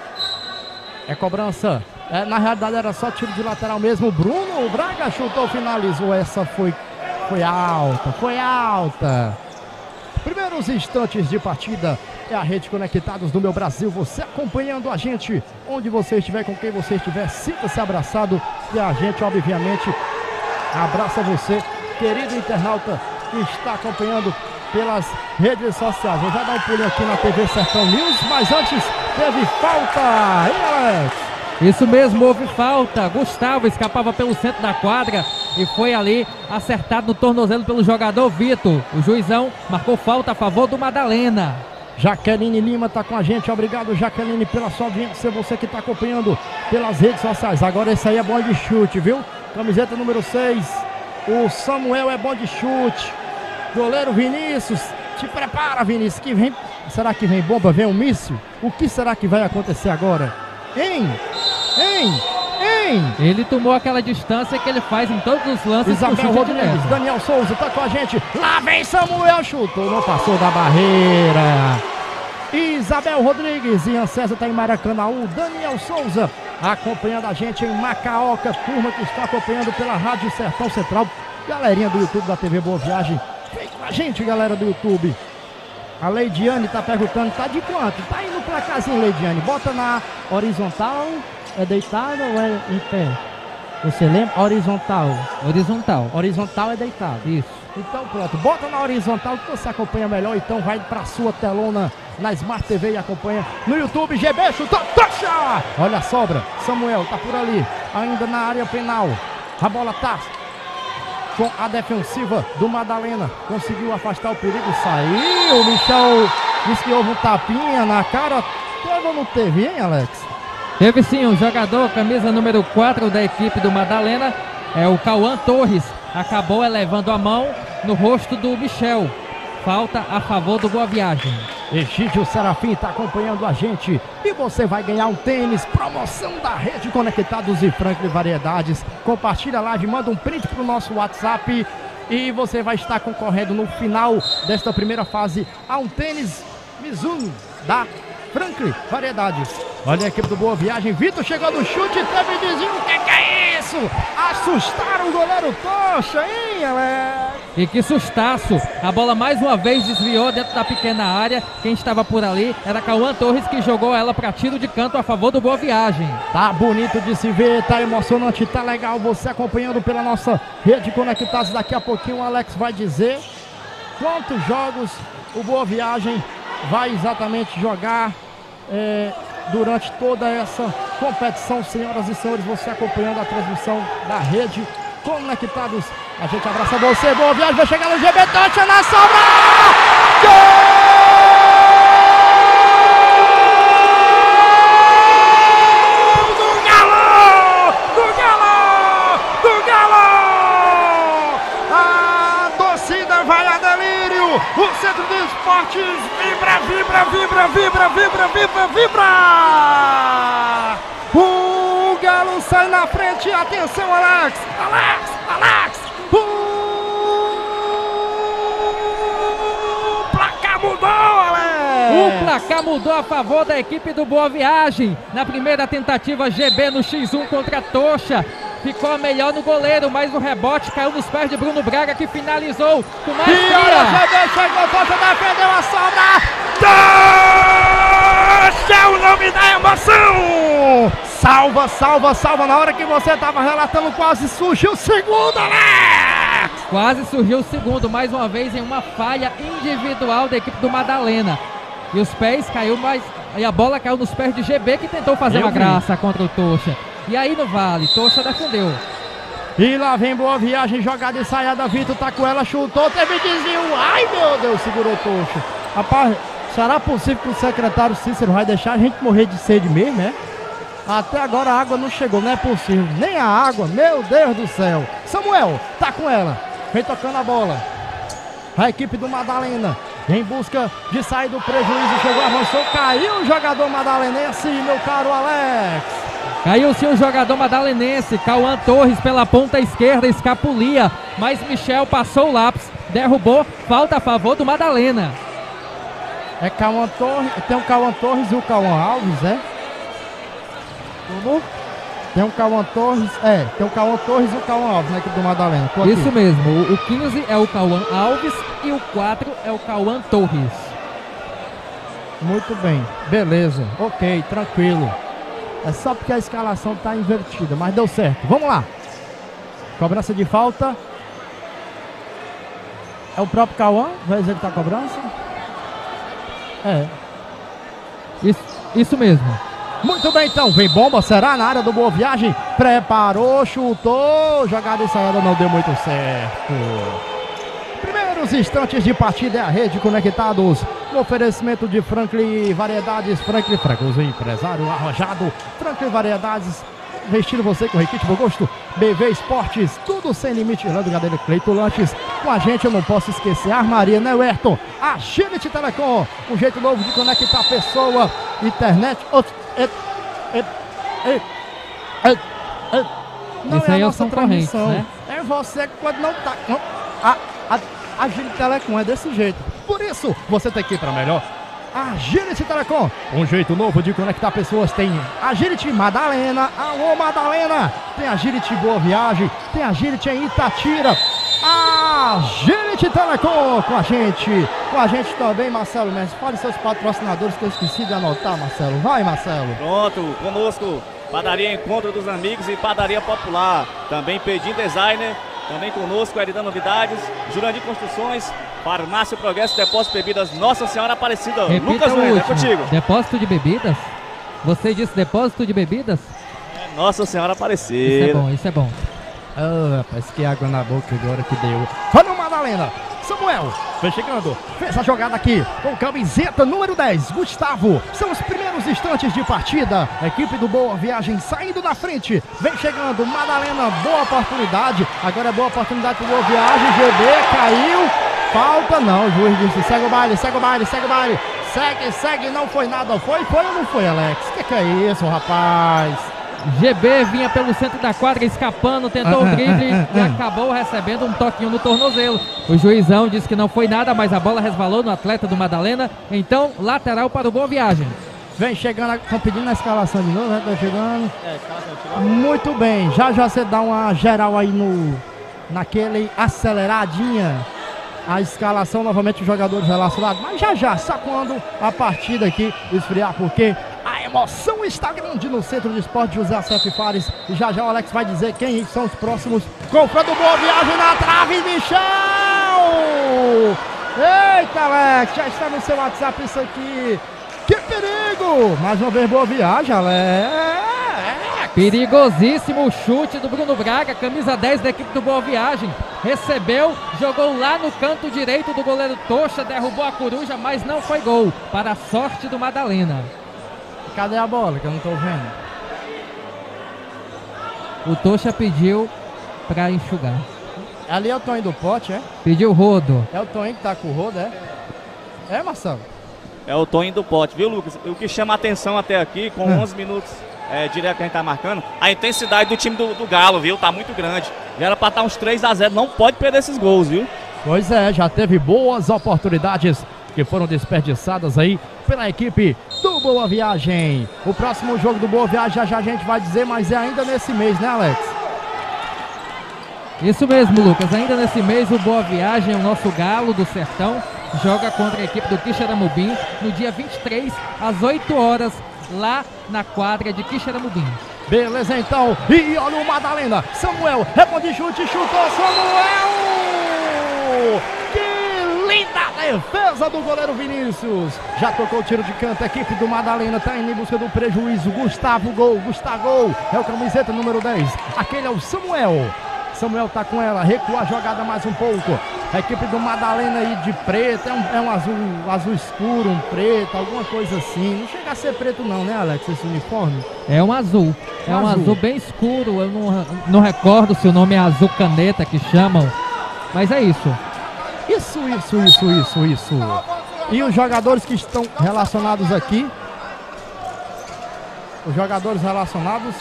É cobrança. É, na realidade era só tiro de lateral mesmo. Bruno Braga chutou, finalizou. Essa foi, foi alta, foi alta. Primeiros instantes de partida. É a Rede Conectados do meu Brasil. Você acompanhando a gente, onde você estiver, com quem você estiver, sinta-se abraçado. E a gente, obviamente, abraça você, querido internauta, que está acompanhando pelas redes sociais. Vou já dar um pulinho aqui na T V Sertão News, mas antes teve falta, hein, Alex? Isso mesmo, houve falta. Gustavo escapava pelo centro da quadra e foi ali acertado no tornozelo pelo jogador Vitor. O juizão marcou falta a favor do Madalena. Jaqueline Lima está com a gente. Obrigado, Jaqueline, pela sua audiência. Você que está acompanhando pelas redes sociais. Agora esse aí é bom de chute, viu? Camiseta número seis. O Samuel é bom de chute. Goleiro Vinícius. Te prepara, Vinícius, que vem. Será que vem bomba? Vem um míssil? O que será que vai acontecer agora? Hein? Hein? Hein? Ele tomou aquela distância que ele faz em todos os lances. Isabel Rodrigues, Daniel Souza tá com a gente. Lá vem Samuel, chutou, não passou da barreira. Isabel Rodrigues, Ian César tá em Maracanãú. Daniel Souza acompanhando a gente em Macaoca. Turma que está acompanhando pela Rádio Sertão Central. Galerinha do YouTube da T V Boa Viagem. Vem com a gente, galera do YouTube. A Leidiane tá perguntando, tá de quanto? Tá indo pra casinha, Leidiane. Bota na horizontal, é deitado ou é em pé? Você lembra? Horizontal. Horizontal. Horizontal é deitado. Isso. Então pronto, bota na horizontal que você acompanha melhor. Então vai pra sua telona na Smart T V e acompanha no YouTube. G B chutou, tocha! Olha a sobra, Samuel tá por ali, ainda na área penal. A bola tá com a defensiva do Madalena. Conseguiu afastar o perigo, saiu. O Michel disse que houve um tapinha na cara. Teve ou não teve, hein, Alex? Teve sim, um jogador, camisa número quatro da equipe do Madalena, é o Cauã Torres. Acabou elevando a mão no rosto do Michel. Falta a favor do Boa Viagem. Egídio Serafim está acompanhando a gente. E você vai ganhar um tênis. Promoção da Rede Conectados e Franklin Variedades. Compartilha a live, manda um print para o nosso WhatsApp. E você vai estar concorrendo no final desta primeira fase a um tênis Mizuno da Franklin Variedades. Olha a equipe do Boa Viagem. Vitor chegou no chute e teve desvio. O que, que é isso? Assustaram o goleiro Tocha, hein, Alex? E que sustaço! A bola mais uma vez desviou dentro da pequena área. Quem estava por ali era Cauã Torres, que jogou ela para tiro de canto a favor do Boa Viagem. Tá bonito de se ver, tá emocionante, tá legal. Você acompanhando pela nossa Rede Conectados. Daqui a pouquinho o Alex vai dizer quantos jogos o Boa Viagem vai exatamente jogar é, durante toda essa competição. Senhoras e senhores, você acompanhando a transmissão da Rede Conectados. A gente abraça você, Boa Viagem, vai chegar no G B, Tocha na sobra! Gol! Do Galo! Do Galo! Do Galo! A torcida vai a delírio! O Centro de Esportes vibra, vibra, vibra, vibra, vibra, vibra, vibra! O Galo sai na frente, atenção, Alex! Alex! Alex! O placar mudou, Alex! O placar mudou a favor da equipe do Boa Viagem. Na primeira tentativa, G B no xis um contra Tocha. Ficou melhor no goleiro, mas o rebote caiu nos pés de Bruno Braga, que finalizou com maestria. E olha, G B chegou, Tocha defendeu a sobra. Tocha é o nome da emoção! Salva, salva, salva. Na hora que você estava relatando, quase surgiu o segundo, Alex! Quase surgiu o segundo, mais uma vez em uma falha individual da equipe do Madalena. E os pés caiu, mas e a bola caiu nos pés de G B, que tentou fazer Eu uma vi. graça contra o Tocha. E aí no vale, Tocha defendeu. E lá vem Boa Viagem, jogada ensaiada, Vitor tá com ela, chutou, teve desvio. Ai, meu Deus, segurou Tocha. Rapaz, será possível que o secretário Cícero vai deixar a gente morrer de sede mesmo, é? Até agora a água não chegou, não é possível. Nem a água, meu Deus do céu. Samuel tá com ela, vem tocando a bola. A equipe do Madalena em busca de sair do prejuízo. Chegou, avançou, caiu o jogador madalenense, meu caro Alex. Caiu sim o jogador madalenense, Cauã Torres pela ponta esquerda, escapulia, mas Michel passou o lápis, derrubou, falta a favor do Madalena. É Cauã Torres, tem o Cauã Torres e o Cauã Alves, é? Como? Tem o Cauã Torres, é, tem o Cauã Torres e o Cauã Alves na equipe do Madalena. Tô aqui. Isso mesmo, o, o quinze é o Cauã Alves e o quatro é o Cauã Torres. Muito bem, beleza, ok, tranquilo. É só porque a escalação tá invertida, mas deu certo. Vamos lá. Cobrança de falta. É o próprio Cauã? Vai executar a cobrança? É. Isso, isso mesmo. Muito bem, então. Vem bomba, será na área do Boa Viagem. Preparou, chutou. Jogada ensaiada não deu muito certo. Primeiros instantes de partida é a Rede Conectados. No oferecimento de Franklin Variedades. Franklin Francos, o empresário arrojado. Franklin Variedades. Vestindo você com requinte do gosto. B V Esportes, tudo sem limite. Lando Gadelha, Cleito Lanches. Com a gente eu não posso esquecer. Armaria Neuerton. Agility Telecom. Um jeito novo de conectar a pessoa. Internet. Et, et, et, et, et. Não Isso é aí a é nossa os concorrentes, transmissão. né? É você que quando não tá. Não, a, a, Agility Telecom é desse jeito. Por isso, você tem que ir para melhor. Agility Telecom, um jeito novo de conectar pessoas. Tem Agility Madalena, alô Madalena. Tem Agility Boa Viagem, tem Agility em Itatira. Agility Telecom com a gente, com a gente também, Marcelo Messi. Fale seus patrocinadores que eu esqueci de anotar, Marcelo. Vai, Marcelo. Pronto, conosco, Padaria Encontro dos Amigos e Padaria Popular. Também Pedim Designer, também conosco, Eridan Novidades, Jurandir Construções, Farmácia Progresso, Depósito de Bebidas, Nossa Senhora Aparecida. Repita Lucas o Wender, é último. contigo. Depósito de bebidas? Você disse depósito de bebidas? Nossa Senhora Isso é Aparecida. bom, isso é bom. Ah, rapaz, que água na boca agora que deu. Olha o Madalena. Samuel, vem chegando. Fez a jogada aqui com camiseta número dez, Gustavo. São os primeiros instantes de partida. A equipe do Boa Viagem saindo na frente. Vem chegando, Madalena, boa oportunidade. Agora é boa oportunidade para o Boa Viagem. G B caiu. Falta não, o juiz disse, segue o baile, segue o baile, segue o baile. Segue, segue, não foi nada. Foi, foi ou não foi, Alex? O que, que é isso, rapaz? G B vinha pelo centro da quadra escapando, tentou o drible e acabou recebendo um toquinho no tornozelo. O juizão disse que não foi nada, mas a bola resvalou no atleta do Madalena. Então, lateral para o Boa Viagem. Vem chegando, estão pedindo a escalação de novo, né? Tá chegando. É, escalação. Muito bem, já já você dá uma geral aí no naquele aceleradinha a escalação, novamente os jogadores relacionados, mas já já, só quando a partida aqui esfriar, porque a emoção está grande no Centro de Esporte José Acef Fares, e já já o Alex vai dizer quem são os próximos. Confronto Boa Viagem na trave, Michel! Eita, Alex, já está no seu WhatsApp isso aqui. Que perigo! Mais uma vez Boa Viagem, Alex. Perigosíssimo o chute do Bruno Braga, camisa dez da equipe do Boa Viagem. Recebeu, jogou lá no canto direito do goleiro Tocha, derrubou a coruja, mas não foi gol, para a sorte do Madalena. Cadê a bola que eu não tô vendo? O Tocha pediu para enxugar. Ali é o Toninho do Pote, é? Pediu rodo. É o Toninho que tá com o rodo, é? É, Marcelo? É o Toninho do Pote, viu, Lucas? O que chama a atenção até aqui, com Hum. onze minutos é, direto que a gente tá marcando, a intensidade do time do, do Galo, viu? Tá muito grande. Já era pra estar uns três a zero, não pode perder esses gols, viu? Pois é, já teve boas oportunidades que foram desperdiçadas aí pela equipe do Boa Viagem. O próximo jogo do Boa Viagem já já a gente vai dizer, mas é ainda nesse mês, né, Alex? Isso mesmo, Lucas. Ainda nesse mês o Boa Viagem, o nosso galo do sertão, joga contra a equipe do Quixeramobim no dia vinte e três, às oito horas, lá na quadra de Quixeramobim. Beleza, então. E olha o Madalena. Samuel, responde chute, chutou Samuel! Que linda defesa do goleiro Vinícius. Já tocou o tiro de canto. A equipe do Madalena está indo em busca do prejuízo. Gustavo, gol. Gustavo, gol. É o camiseta número dez. Aquele é o Samuel. Samuel tá com ela, recua a jogada mais um pouco. A equipe do Madalena aí de preto, é um, é um azul, um azul escuro, um preto, alguma coisa assim. Não chega a ser preto não, né, Alex, esse uniforme? É um azul, é um Azul. azul bem escuro, eu não, não recordo se o nome é azul caneta que chamam, mas é isso. Isso, isso, isso, isso, isso. E os jogadores que estão relacionados aqui, os jogadores relacionados...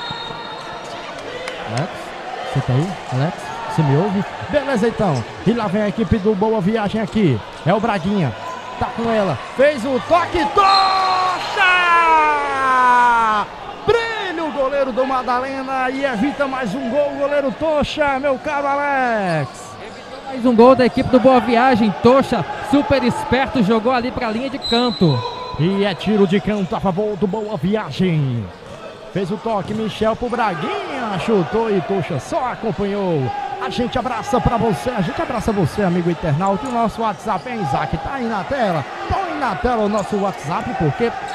Alex, você tá aí? Alex, você me ouve? Beleza, então. E lá vem a equipe do Boa Viagem aqui. É o Braguinha. Tá com ela. Fez o toque. Tocha! Brilha o goleiro do Madalena e evita mais um gol. O goleiro Tocha, meu caro Alex. Mais um gol da equipe do Boa Viagem. Tocha, super esperto, jogou ali pra linha de canto. E é tiro de canto a favor do Boa Viagem. Fez o toque, Michel pro Braguinha, chutou e Tocha só acompanhou. A gente abraça pra você, a gente abraça você, amigo internauta. O nosso WhatsApp é Isaac, tá aí na tela. Põe na tela o nosso WhatsApp, porque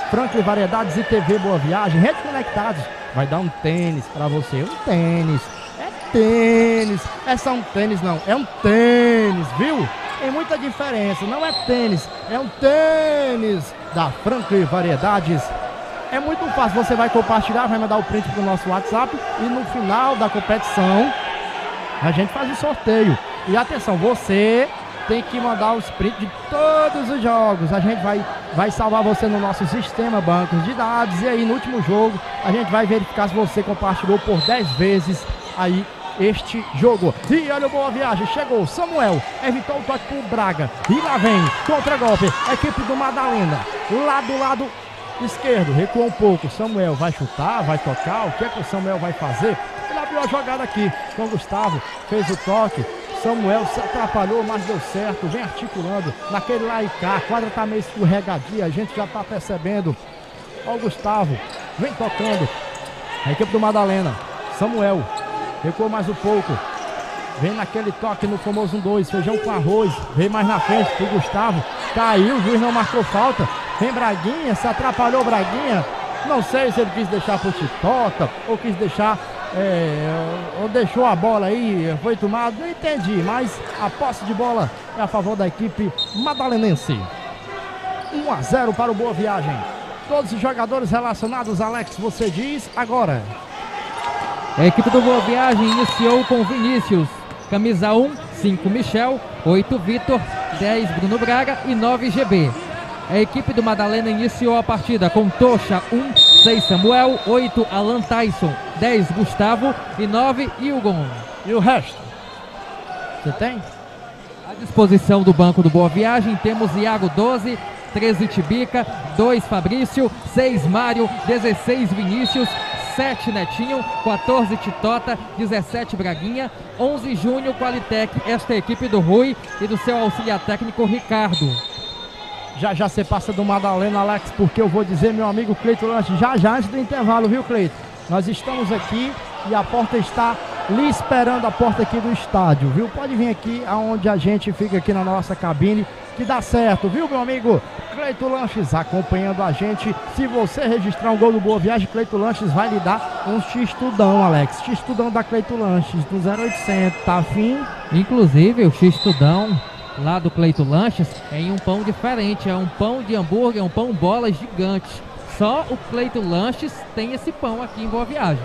Franklin Variedades e T V Boa Viagem, Rede Conectados, vai dar um tênis pra você, um tênis, é tênis, é só um tênis não, é um tênis, viu? Tem muita diferença, não é tênis, é um tênis da Franklin Variedades. É muito fácil, você vai compartilhar, vai mandar o print pro nosso WhatsApp e no final da competição a gente faz o sorteio. E atenção, você tem que mandar os prints de todos os jogos. A gente vai, vai salvar você no nosso sistema bancos de dados. E aí no último jogo a gente vai verificar se você compartilhou por dez vezes aí este jogo. E olha o Boa Viagem, chegou Samuel, evitou o toque pro Braga. E lá vem, contra-golpe, equipe do Madalena, lá do lado esquerdo, recuou um pouco. Samuel vai chutar, vai tocar, o que é que o Samuel vai fazer? Ele abriu a jogada aqui com o Gustavo, fez o toque. Samuel se atrapalhou, mas deu certo, vem articulando naquele lá e cá, a quadra tá meio escorregadia, a gente já tá percebendo. Ó o Gustavo, vem tocando, a equipe do Madalena. Samuel, recuou mais um pouco, vem naquele toque no famoso um dois, feijão com arroz, vem mais na frente pro Gustavo, caiu, o juiz não marcou falta, vem Braguinha, se atrapalhou Braguinha, não sei se ele quis deixar pro Titota, ou quis deixar... É, ou deixou a bola aí, foi tomado, não entendi, mas a posse de bola é a favor da equipe madalenense. um a zero para o Boa Viagem. Todos os jogadores relacionados, Alex, você diz agora. A equipe do Boa Viagem iniciou com Vinícius, camisa um, cinco Michel, oito Vitor, dez Bruno Braga e nove G B. A equipe do Madalena iniciou a partida com Tocha, um, seis Samuel, oito Alan Tyson, dez Gustavo e nove Ilgon. E o resto? Você tem? À disposição do banco do Boa Viagem temos Iago doze, treze Tibica, dois Fabrício, seis Mário, dezesseis Vinícius, sete Netinho, quatorze Titota, dezessete Braguinha, onze Júnior Qualitec, esta é a equipe do Rui e do seu auxiliar técnico Ricardo. Já já você passa do Madalena, Alex, porque eu vou dizer, meu amigo Cleito Lanche, já já antes do intervalo, viu, Cleito? Nós estamos aqui e a porta está lhe esperando, a porta aqui do estádio, viu? Pode vir aqui aonde a gente fica aqui na nossa cabine, que dá certo, viu, meu amigo? Cleito Lanches acompanhando a gente. Se você registrar um gol do Boa Viagem, Cleito Lanches vai lhe dar um X-Tudão, Alex. X-Tudão da Cleito Lanches, do zero oitocentos, tá afim? Inclusive, o X-Tudão lá do Cleito Lanches é em um pão diferente, é um pão de hambúrguer, é um pão bola gigante. Só o Cleito Lanches tem esse pão aqui em Boa Viagem.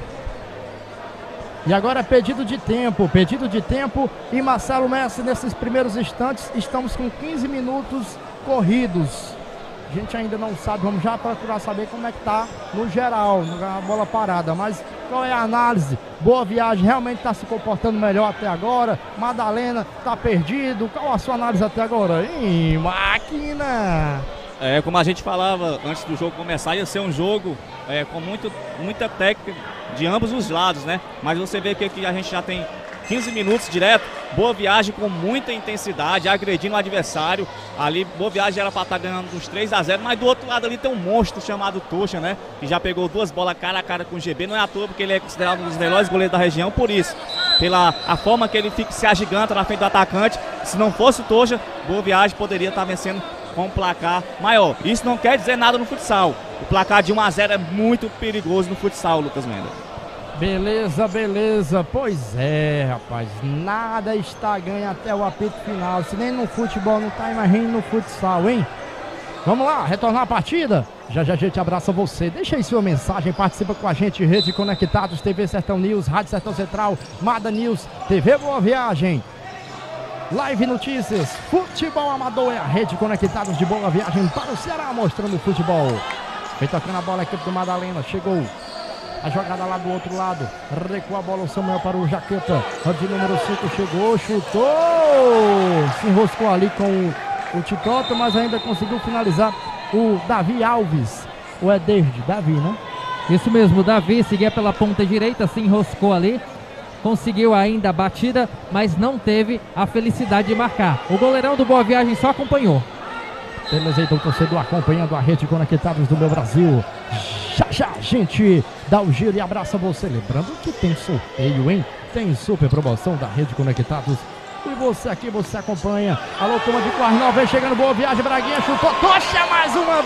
E agora pedido de tempo, pedido de tempo e Marcelo Messi nesses primeiros instantes, estamos com quinze minutos corridos. A gente ainda não sabe, vamos já procurar saber como é que tá no geral, na bola parada, mas qual é a análise? Boa Viagem realmente está se comportando melhor até agora? Madalena está perdido? Qual a sua análise até agora? Ih, máquina! É, como a gente falava antes do jogo começar, ia ser um jogo é, com muito, muita técnica de ambos os lados, né? Mas você vê que aqui a gente já tem quinze minutos direto, Boa Viagem com muita intensidade, agredindo o adversário. Ali, Boa Viagem era para estar ganhando uns três a zero, mas do outro lado ali tem um monstro chamado Tocha, né? Que já pegou duas bolas cara a cara com o G B, não é à toa porque ele é considerado um dos melhores goleiros da região, por isso. Pela a forma que ele fica, se agiganta na frente do atacante, se não fosse o Tocha, Boa Viagem poderia estar vencendo com um placar maior. Isso não quer dizer nada no futsal. O placar de um a zero é muito perigoso no futsal, Lucas Mendes. Beleza, beleza. Pois é, rapaz. Nada está ganho até o apito final. Se nem no futebol não tá, imagine no futsal, hein? Vamos lá, retornar a partida. Já já a gente abraça você. Deixa aí sua mensagem, participa com a gente. Rede Conectados, T V Sertão News, Rádio Sertão Central, Mada News, T V Boa Viagem. Live Notícias, Futebol Amador é a Rede Conectados de Boa Viagem para o Ceará, mostrando o futebol. Vem tocando a bola a equipe do Madalena, chegou a jogada lá do outro lado, recua a bola o Samuel para o Jaqueta, de número cinco chegou, chutou, se enroscou ali com o, o Titota, mas ainda conseguiu finalizar o Davi Alves, ou é David, Davi, né? Isso mesmo, o Davi seguia pela ponta direita, se enroscou ali, conseguiu ainda a batida, mas não teve a felicidade de marcar. O goleirão do Boa Viagem só acompanhou. Beleza, então, torcedor acompanhando a Rede Conectados do meu Brasil. Já já a gente dá o giro e abraça você. Lembrando que tem sorteio, hein? Tem super promoção da Rede Conectados E você aqui, você acompanha. Alô, turma de Quase Nova, vem chegando, Boa Viagem, Braguinha chutou, tocha mais uma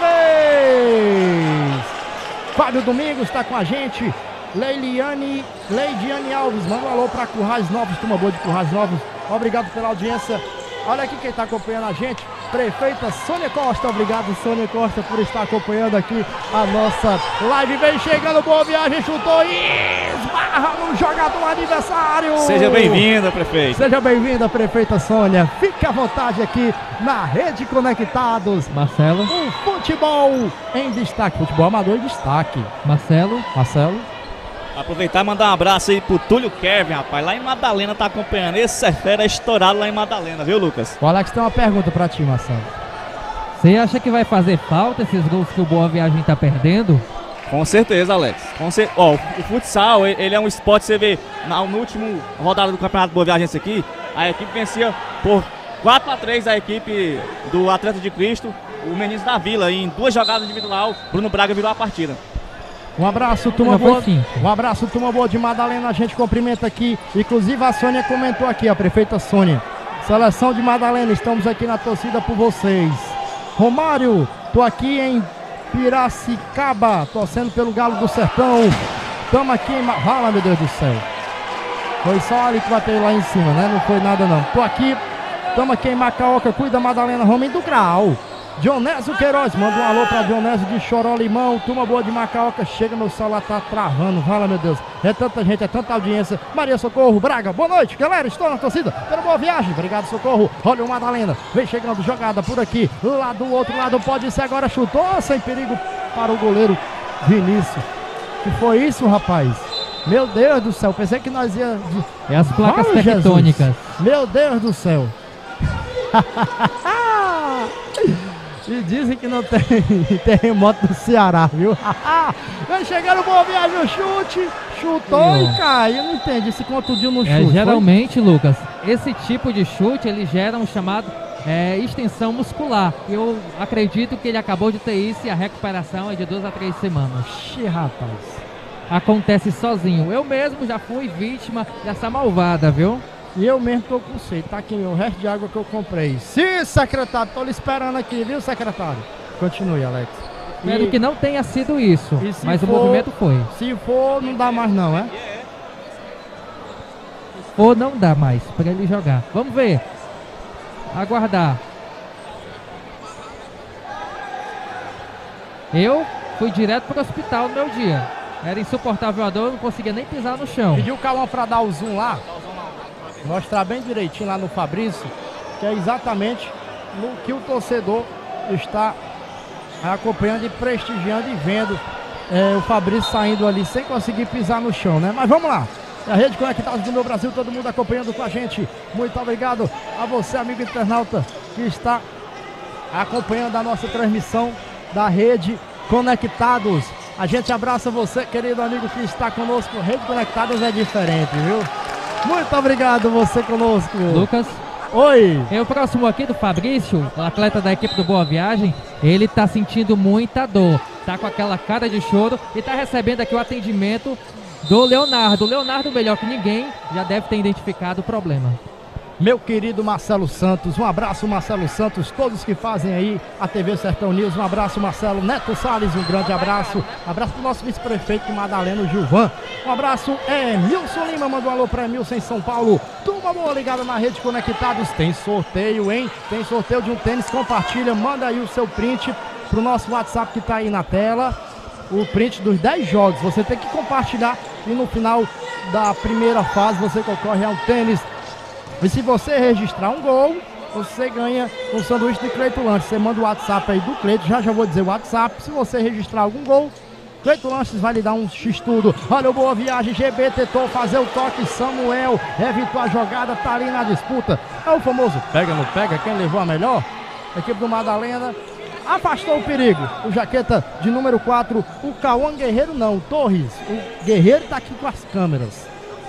vez. Fábio Domingos está com a gente. Leiliane, Leidiane Alves, manda um alô para Currais Novos, turma boa de Currais Novos. Obrigado pela audiência. Olha aqui quem está acompanhando a gente, prefeita Sônia Costa. Obrigado, Sônia Costa, por estar acompanhando aqui a nossa live. Vem chegando, Boa Viagem, chutou e esbarra no jogador adversário. Seja bem-vinda, prefeita. Seja bem-vinda, prefeita Sônia. Fique à vontade aqui na Rede Conectados. Marcelo. O futebol em destaque, futebol amador em destaque. Marcelo. Marcelo. Aproveitar e mandar um abraço aí pro Túlio Kevin, rapaz. Lá em Madalena tá acompanhando. Esse é fera estourado lá em Madalena, viu, Lucas? O Alex tem uma pergunta pra ti, Marcelo. Você acha que vai fazer falta esses gols que o Boa Viagem tá perdendo? Com certeza, Alex. Com cer... Ó, o futsal, ele é um esporte, você vê, na, na última rodada do Campeonato Boa Viagem aqui, a equipe vencia por quatro a três a equipe do Atleta de Cristo, o Meninos da Vila, em duas jogadas individual, Bruno Braga virou a partida. Um abraço, turma boa. Um abraço, turma boa de Madalena. A gente cumprimenta aqui. Inclusive a Sônia comentou aqui, a prefeita Sônia. Seleção de Madalena, estamos aqui na torcida por vocês. Romário, tô aqui em Piracicaba, torcendo pelo Galo do Sertão. Tamo aqui em... Fala, meu Deus do céu. Foi só ali que bateu lá em cima, né? Não foi nada não. Tô aqui, tamo aqui em Macaoca. Cuida, Madalena, Homem do Grau. Dionésio Queiroz, manda um alô pra Dionésio de Choró Limão, turma boa de Macaoca. Chega, meu celular tá travando, fala, meu Deus. É tanta gente, é tanta audiência. Maria Socorro, Braga, boa noite, galera, estou na torcida pela Boa Viagem. Obrigado, Socorro. Olha o Madalena, vem chegando, jogada por aqui, lá do outro lado, pode ser agora, chutou, sem perigo para o goleiro Vinícius. Que foi isso, rapaz? Meu Deus do céu, pensei que nós ia... É as placas Vale, tectônicas. Jesus. Meu Deus do céu. E dizem que não tem terremoto no Ceará, viu? Vai chegar no Boa Viagem, o chute, chutou e caiu. Não entendi, se contundiu no É, chute. geralmente, foi? Lucas, esse tipo de chute, ele gera um chamado é, extensão muscular. Eu acredito que ele acabou de ter isso e a recuperação é de duas a três semanas. Xê, rapaz. Acontece sozinho. Eu mesmo já fui vítima dessa malvada, viu? E eu mesmo tô com sede, tá aqui o resto de água que eu comprei. Sim, secretário, tô lhe esperando aqui, viu, secretário? Continue, Alex. Espero E... que não tenha sido isso, mas for, o movimento foi. Se for, não dá mais não, é? Se for, não dá mais pra ele jogar. Vamos ver. Aguardar. Eu fui direto pro hospital no meu dia. Era insuportável a dor, eu não conseguia nem pisar no chão. Pediu o Cauã pra dar o zoom lá. Mostrar bem direitinho lá no Fabrício, que é exatamente no que o torcedor está acompanhando e prestigiando e vendo é, o Fabrício saindo ali sem conseguir pisar no chão, né? Mas vamos lá. É a Rede Conectados do meu Brasil, todo mundo acompanhando com a gente. Muito obrigado a você, amigo internauta, que está acompanhando a nossa transmissão da Rede Conectados. A gente abraça você, querido amigo que está conosco. Rede Conectados é diferente, viu? Muito obrigado você conosco. Lucas. Oi. E o próximo aqui do Fabrício, o atleta da equipe do Boa Viagem, ele tá sentindo muita dor. Tá com aquela cara de choro e tá recebendo aqui o atendimento do Leonardo. O Leonardo, melhor que ninguém, já deve ter identificado o problema. Meu querido Marcelo Santos, um abraço, Marcelo Santos, todos que fazem aí a T V Sertão News, um abraço, Marcelo. Neto Salles, um grande abraço, abraço pro nosso vice-prefeito de Madalena, Gilvan, um abraço, é, Milson Lima, mandou um alô pra Milson em São Paulo, turma boa ligada na Rede Conectados, tem sorteio, hein, tem sorteio de um tênis, compartilha, manda aí o seu print pro nosso WhatsApp que tá aí na tela, o print dos dez jogos, você tem que compartilhar e no final da primeira fase você concorre a um tênis. E se você registrar um gol, você ganha um sanduíche de Cleito Lanches. Você manda o WhatsApp aí do Cleito, já já vou dizer o WhatsApp. Se você registrar algum gol, Cleito Lanches vai lhe dar um X-Tudo. Olha o Boa Viagem, G B tentou fazer o toque, Samuel evitou a jogada, tá ali na disputa. É o famoso pega no pega, quem levou a melhor? A equipe do Madalena afastou o perigo. O jaqueta de número quatro, o Cauã Guerreiro não, Torres. O Guerreiro tá aqui com as câmeras.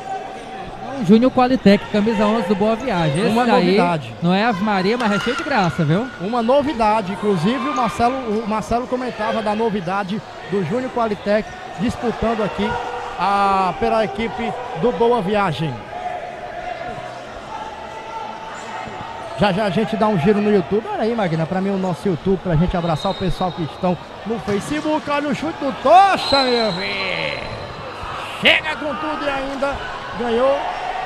Júnior Qualitec, camisa onze do Boa Viagem. Esse Uma daí novidade. Não é Ave Maria, mas é cheio de graça, viu? Uma novidade, inclusive o Marcelo, o Marcelo comentava da novidade do Júnior Qualitec disputando aqui a, pela equipe do Boa Viagem. Já já a gente dá um giro no YouTube. Olha aí, Magna, pra mim o nosso YouTube, pra gente abraçar o pessoal que estão no Facebook. Olha o chute do Tocha, meu filho. Chega com tudo e ainda ganhou.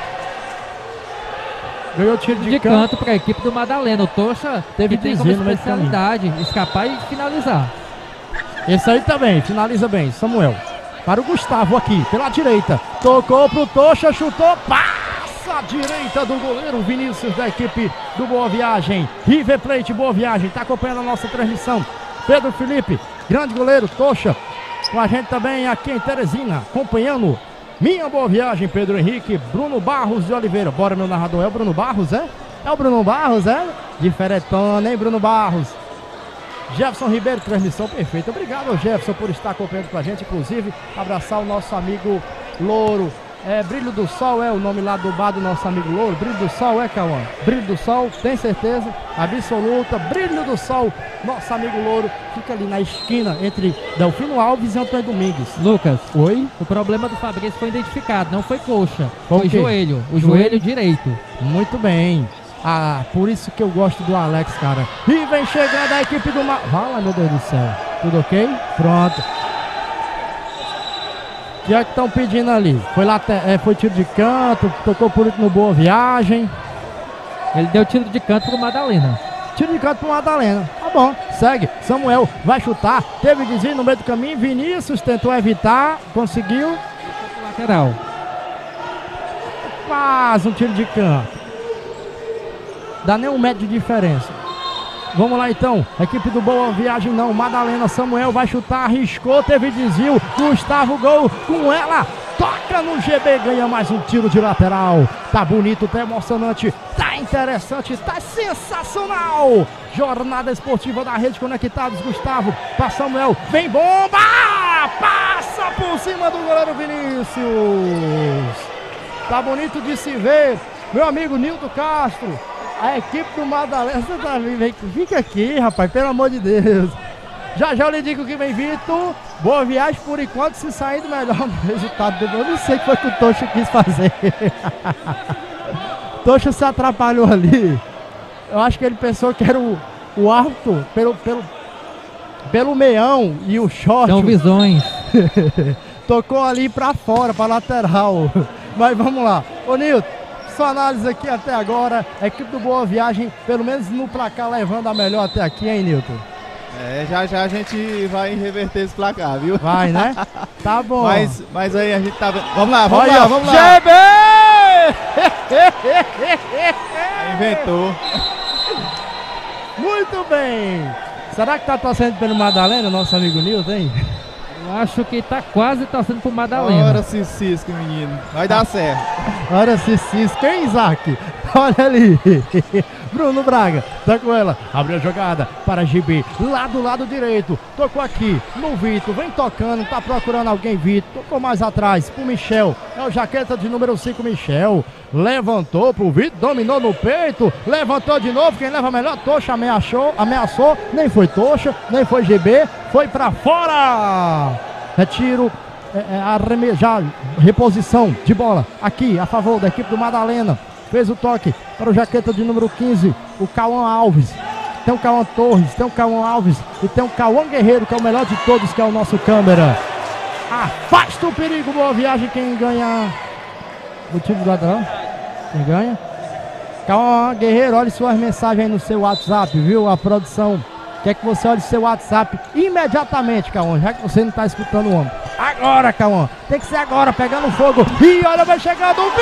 Ganhou tiro de, De canto. canto para a equipe do Madalena. O Tocha Teve que tem como desvio no meio do especialidade escapar e finalizar. Esse aí também, finaliza bem, Samuel. Para o Gustavo aqui, pela direita. Tocou pro Tocha, chutou, passa a direita do goleiro Vinícius da equipe do Boa Viagem. River Plate Boa Viagem, tá acompanhando a nossa transmissão. Pedro Felipe, grande goleiro, Tocha. Com a gente também aqui em Teresina, acompanhando Minha Boa Viagem, Pedro Henrique, Bruno Barros de Oliveira. Bora, meu narrador, é o Bruno Barros, é? É o Bruno Barros, é? Diferentona, hein, Bruno Barros? Jefferson Ribeiro, transmissão perfeita. Obrigado, Jefferson, por estar acompanhando com a gente. Inclusive, abraçar o nosso amigo Louro. É, Brilho do Sol é o nome lá do bar do nosso amigo Louro. Brilho do Sol é, Cauã? Brilho do Sol, tem certeza? Absoluta. Brilho do Sol, nosso amigo Louro. Fica ali na esquina entre Delfino Alves e Antônio Domingues. Lucas, Oi? o problema do Fabrício foi identificado. Não foi coxa, Foi foi o quê? joelho. O Joelho? joelho direito. Muito bem. Ah, por isso que eu gosto do Alex, cara. E vem chegando a equipe do... Ma... Fala, meu Deus do céu. Tudo ok? Pronto. O que é que estão pedindo ali? Foi, lá, é, foi tiro de canto, tocou por último no Boa Viagem. Ele deu tiro de canto pro Madalena. Tiro de canto pro Madalena. Tá bom, segue. Samuel vai chutar. Teve desvio no meio do caminho. Vinícius tentou evitar. Conseguiu. Lateral. Quase um tiro de canto. Dá nem um metro de diferença. Vamos lá então, equipe do Boa Viagem não, Madalena, Samuel vai chutar, arriscou, teve desvio, Gustavo gol com ela, toca no G B, ganha mais um tiro de lateral. Tá bonito, tá emocionante, tá interessante, tá sensacional. Jornada esportiva da Rede Conectados, Gustavo, para Samuel, vem bomba, passa por cima do goleiro Vinícius. Tá bonito de se ver, meu amigo Nilton Castro. A equipe do Madalena, você tá vendo? Fica aqui, rapaz, pelo amor de Deus. Já já eu lhe digo que vem Vitor. Boa Viagem, por enquanto, se saindo melhor no resultado. Eu não sei o que foi que o Tocha quis fazer. Tocha se atrapalhou ali. Eu acho que ele pensou que era o, o árbitro pelo, pelo, pelo meião e o short. São visões. Tocou ali pra fora, pra lateral. Mas vamos lá. Ô Nilton, sua análise aqui até agora, a equipe do Boa Viagem, pelo menos no placar, levando a melhor até aqui, hein, Nilton? É, já já a gente vai reverter esse placar, viu? Vai, né? Tá bom. Mas, mas aí a gente tá vendo. Vamos lá, vamos Olha, lá, vamos lá. G B! Inventou. Muito bem. Será que tá torcendo pelo Madalena, nosso amigo Nilton, hein? Eu acho que tá quase torcendo pro Madalena. Ora se cisca, menino. Vai dar certo. Ora se cisca, hein, Isaac? Olha ali. Bruno Braga, tá com ela. Abriu a jogada para G B. Lá do lado direito. Tocou aqui no Vitor. Vem tocando. Tá procurando alguém, Vitor. Tocou mais atrás pro Michel. É o jaqueta de número cinco, Michel. Levantou pro Vitor. Dominou no peito. Levantou de novo. Quem leva melhor? Tocha ameaçou. Ameaçou. Nem foi Tocha. Nem foi G B. Foi pra fora. Retiro. É, é, arreme... Já reposição de bola aqui a favor da equipe do Madalena. Fez o toque para o jaqueta de número quinze, o Cauã Alves. Tem o Cauã Torres, tem o Cauã Alves e tem o Cauã Guerreiro, que é o melhor de todos, que é o nosso câmera. Afasta o perigo, Boa Viagem. Quem ganha o time do lateral? Quem ganha? Cauã Guerreiro, olhe suas mensagens aí no seu WhatsApp, viu? A produção quer que você olhe seu WhatsApp imediatamente, Cauã, já que você não está escutando o homem. Agora, Cauã, tem que ser agora, pegando fogo. E olha, vai chegando o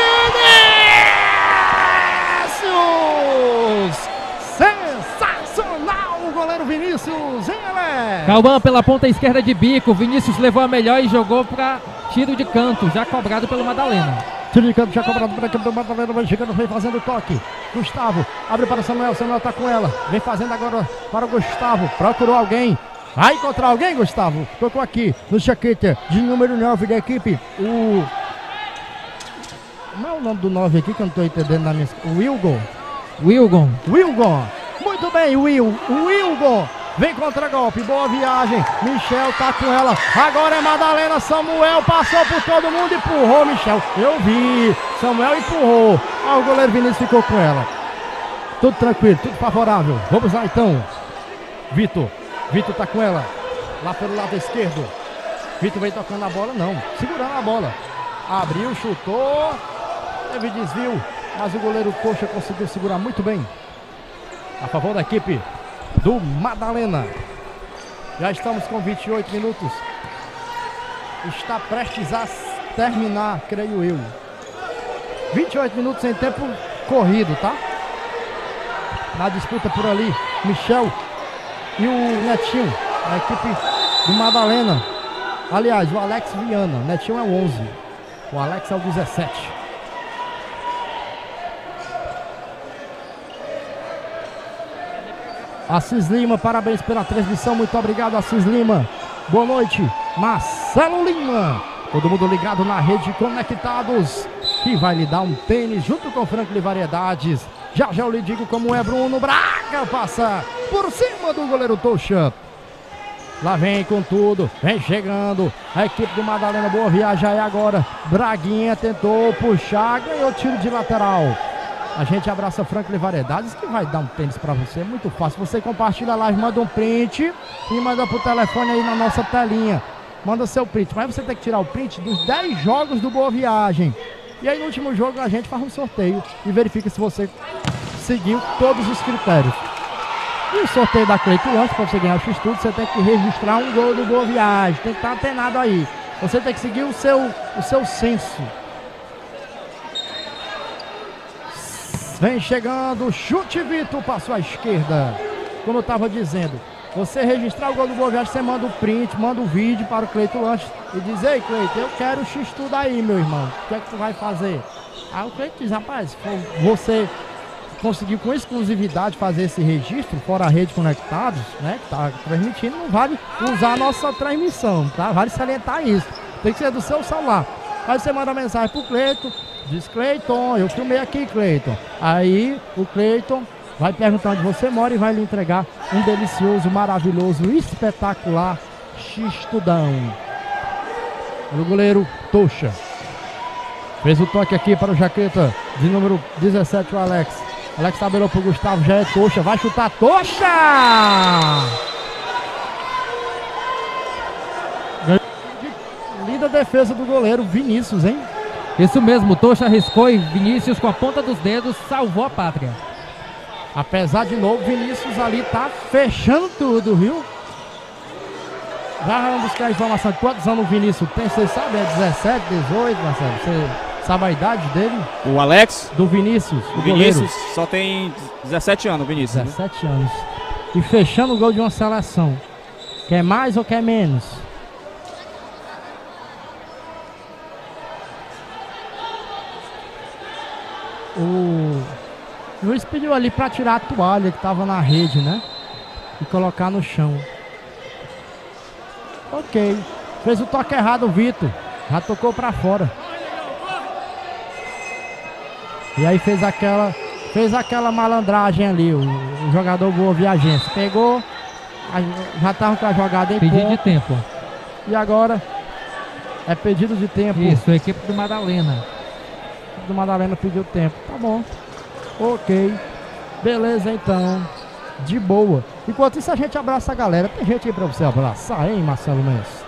Vinícius! Sensacional o goleiro Vinícius, hein, Alex? Cauã pela ponta esquerda de bico. Vinícius levou a melhor e jogou para tiro de canto, já cobrado pelo Madalena. Tiro de canto já cobrado para a equipe do Madalena, vai chegando, vem fazendo o toque. Gustavo, abre para Samuel, Samuel tá com ela. Vem fazendo agora para o Gustavo, procurou alguém. Vai encontrar alguém, Gustavo? Tocou aqui no jaqueta de número nove da equipe, o... Como é o nome do nove aqui que eu não estou entendendo na minha... O Wilgon. Wilgon. Wilgon. Muito bem, Will. Wilgon. Vem contra golpe. Boa Viagem. Michel tá com ela. Agora é Madalena. Samuel passou por todo mundo e empurrou, Michel. Eu vi. Samuel empurrou. Ah, o goleiro Vinícius ficou com ela. tudo tranquilo, tudo favorável. Vamos lá então. Vitor, Vitor tá com ela. Lá pelo lado esquerdo. Vitor vem tocando a bola, não. Segurando a bola. Abriu, chutou. Teve desvio. Mas o goleiro Coxa conseguiu segurar muito bem. A favor da equipe do Madalena. Já estamos com vinte e oito minutos. Está prestes a terminar, creio eu. vinte e oito minutos em tempo corrido, tá? Na disputa por ali, Michel e o Netinho, a equipe do Madalena. Aliás, o Alex Viana. Netinho é o onze. O Alex é o dezessete. Assis Lima, parabéns pela transmissão. Muito obrigado, Assis Lima. Boa noite, Marcelo Lima. Todo mundo ligado na rede Conectados, que vai lhe dar um tênis junto com Franklin Variedades. Já já eu lhe digo como é. Bruno Braga passa por cima do goleiro Tocha. Lá vem com tudo, vem chegando a equipe do Madalena. Boa viagem aí agora. Braguinha tentou puxar, ganhou tiro de lateral. A gente abraça Franklin Variedades, que vai dar um tênis pra você. É muito fácil. Você compartilha lá, manda um print e manda pro telefone aí na nossa telinha. Manda seu print. Mas você tem que tirar o print dos dez jogos do Boa Viagem. E aí no último jogo a gente faz um sorteio e verifica se você seguiu todos os critérios. E o sorteio da Cleito Lanche, para você ganhar o X-Tudo, você tem que registrar um gol do Boa Viagem. Tem que estar antenado aí. Você tem que seguir o seu, o seu senso. Vem chegando, chute Vitor, passou à esquerda. Como eu estava dizendo, você registrar o gol do Boa Viagem, você manda o print, manda o vídeo para o Cleito Lanche e diz: ei Cleito, eu quero o X-Tudo aí, meu irmão. O que é que tu vai fazer? Aí o Cleito diz: rapaz, você conseguiu com exclusividade fazer esse registro fora a rede Conectados, né, que tá transmitindo, não vale usar a nossa transmissão, tá? Vale salientar isso. Tem que ser do seu celular. Aí você manda mensagem pro Cleito, diz: Cleiton, eu filmei aqui, Cleiton. Aí o Cleiton vai perguntar onde você mora e vai lhe entregar um delicioso, maravilhoso, espetacular X-Tudão. O goleiro Tocha fez o toque aqui para o jaqueta de número dezessete, o Alex. Alex tabelou pro Gustavo, já é Tocha, vai chutar Tocha! Linda defesa do goleiro Vinícius, hein? Isso mesmo, Tocha arriscou e Vinícius com a ponta dos dedos salvou a pátria. Apesar de novo, Vinícius ali tá fechando tudo, viu? Já vamos buscar a informação de quantos anos o Vinícius tem, vocês sabem? É dezessete, dezoito, Marcelo? Você sabe a idade dele? O Alex? Do Vinícius, o Vinícius goleiro. Só tem dezessete anos, Vinícius. dezessete anos. E fechando o gol de uma seleção. Quer mais ou quer menos? O Luiz pediu ali para tirar a toalha que estava na rede, né? E colocar no chão. Ok. Fez o toque errado o Vitor. Já tocou para fora. E aí fez aquela fez aquela malandragem ali. O, o jogador Boa Viagense pegou. A, já estava com a jogada em pedido ponto, de tempo. E agora é pedido de tempo. Isso, a equipe do Madalena. A equipe do Madalena pediu tempo. Tá bom. Ok. Beleza então. De boa. Enquanto isso a gente abraça a galera. Tem gente aí pra você abraçar, hein, Marcelo Mendes?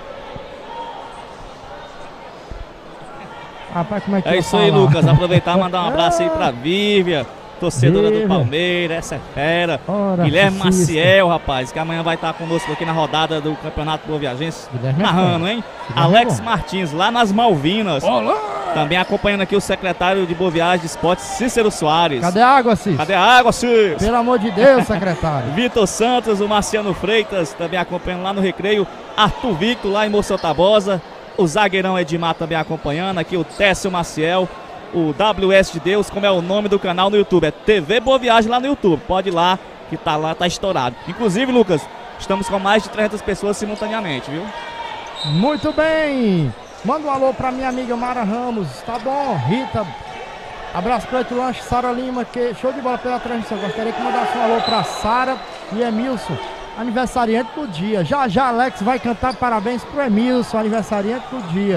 Rapaz, como é que é isso aí, Lucas. Aproveitar e mandar um abraço aí pra Vívia, torcedora Vívia do Palmeiras, essa é fera. Ora, Guilherme Maciel, rapaz, que amanhã vai estar conosco aqui na rodada do Campeonato Boa Viagense. Narrando, hein? Guilherme Alex Martins, lá nas Malvinas. Olá! Também acompanhando aqui o secretário de Boa Viagem de Esportes, Cícero Soares. Cadê a água, Cícero? Cadê a água, Cícero? Pelo amor de Deus, secretário. Vitor Santos, o Marciano Freitas, também acompanhando lá no Recreio. Arthur Victor, lá em Moção Tabosa. O zagueirão Edmar também acompanhando. Aqui o Técio Maciel. O W S de Deus, como é o nome do canal no YouTube. É T V Boa Viagem lá no YouTube. Pode ir lá, que tá lá, tá estourado. Inclusive, Lucas, estamos com mais de trezentas pessoas simultaneamente, viu? Muito bem. Manda um alô pra minha amiga Mara Ramos. Tá bom, Rita. Abraço para o Lanche, Sara Lima, que show de bola pela transmissão. Gostaria que mandasse um alô pra Sara e Emilson, aniversariante do dia. Já já Alex vai cantar parabéns pro Emilson, aniversariante do dia.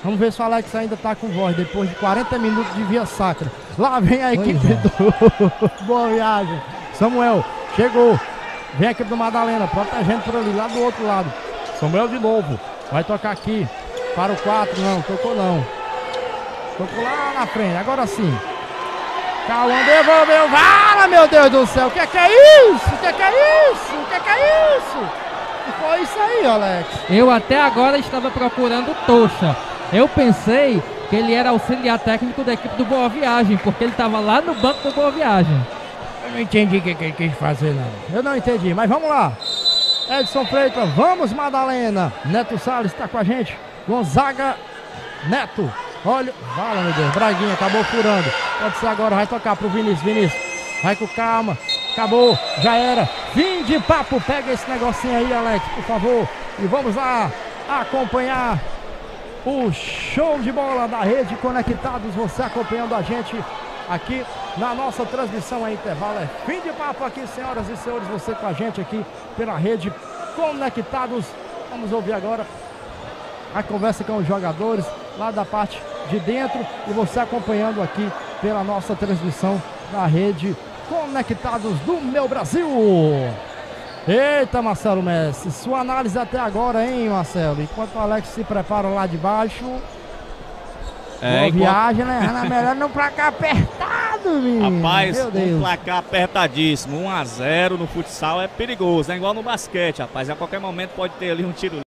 Vamos ver se o Alex ainda tá com voz depois de quarenta minutos de via sacra. Lá vem a equipe do Boa Viagem. Samuel chegou. Vem a equipe do Madalena, protegendo por ali, lá do outro lado. Samuel de novo. Vai tocar aqui para o quatro. Não, tocou não. Tocou lá na frente. Agora sim. Cauã devolveu. Vala, meu Deus do céu. O que é que é isso? O que é que é isso? O que é que é isso? O que foi isso aí, Alex? Eu até agora estava procurando Tocha. Eu pensei que ele era auxiliar técnico da equipe do Boa Viagem, porque ele estava lá no banco do Boa Viagem. Eu não entendi o que ele quis fazer, não. Eu não entendi, mas vamos lá. Edson Freitas, vamos, Madalena. Neto Salles está com a gente. Gonzaga Neto. Olha, fala, meu Deus. Braguinha acabou furando. Pode ser agora, vai tocar pro Vinícius. Vinícius, vai com calma. Acabou, já era. Fim de papo. Pega esse negocinho aí, Alex, por favor. E vamos lá acompanhar o show de bola da Rede Conectados. Você acompanhando a gente aqui na nossa transmissão a intervalo. É fim de papo aqui, senhoras e senhores. Você com a gente aqui pela Rede Conectados. Vamos ouvir agora a conversa com os jogadores lá da parte de dentro e você acompanhando aqui pela nossa transmissão da Rede Conectados do Meu Brasil. Eita, Marcelo Messi, sua análise até agora, hein, Marcelo? Enquanto o Alex se prepara lá de baixo, é, boa enquanto... viagem, né? Na melhor não placar apertado, menino. Rapaz, um placar apertadíssimo, um a zero no futsal é perigoso, é igual no basquete, rapaz. A qualquer momento pode ter ali um tiro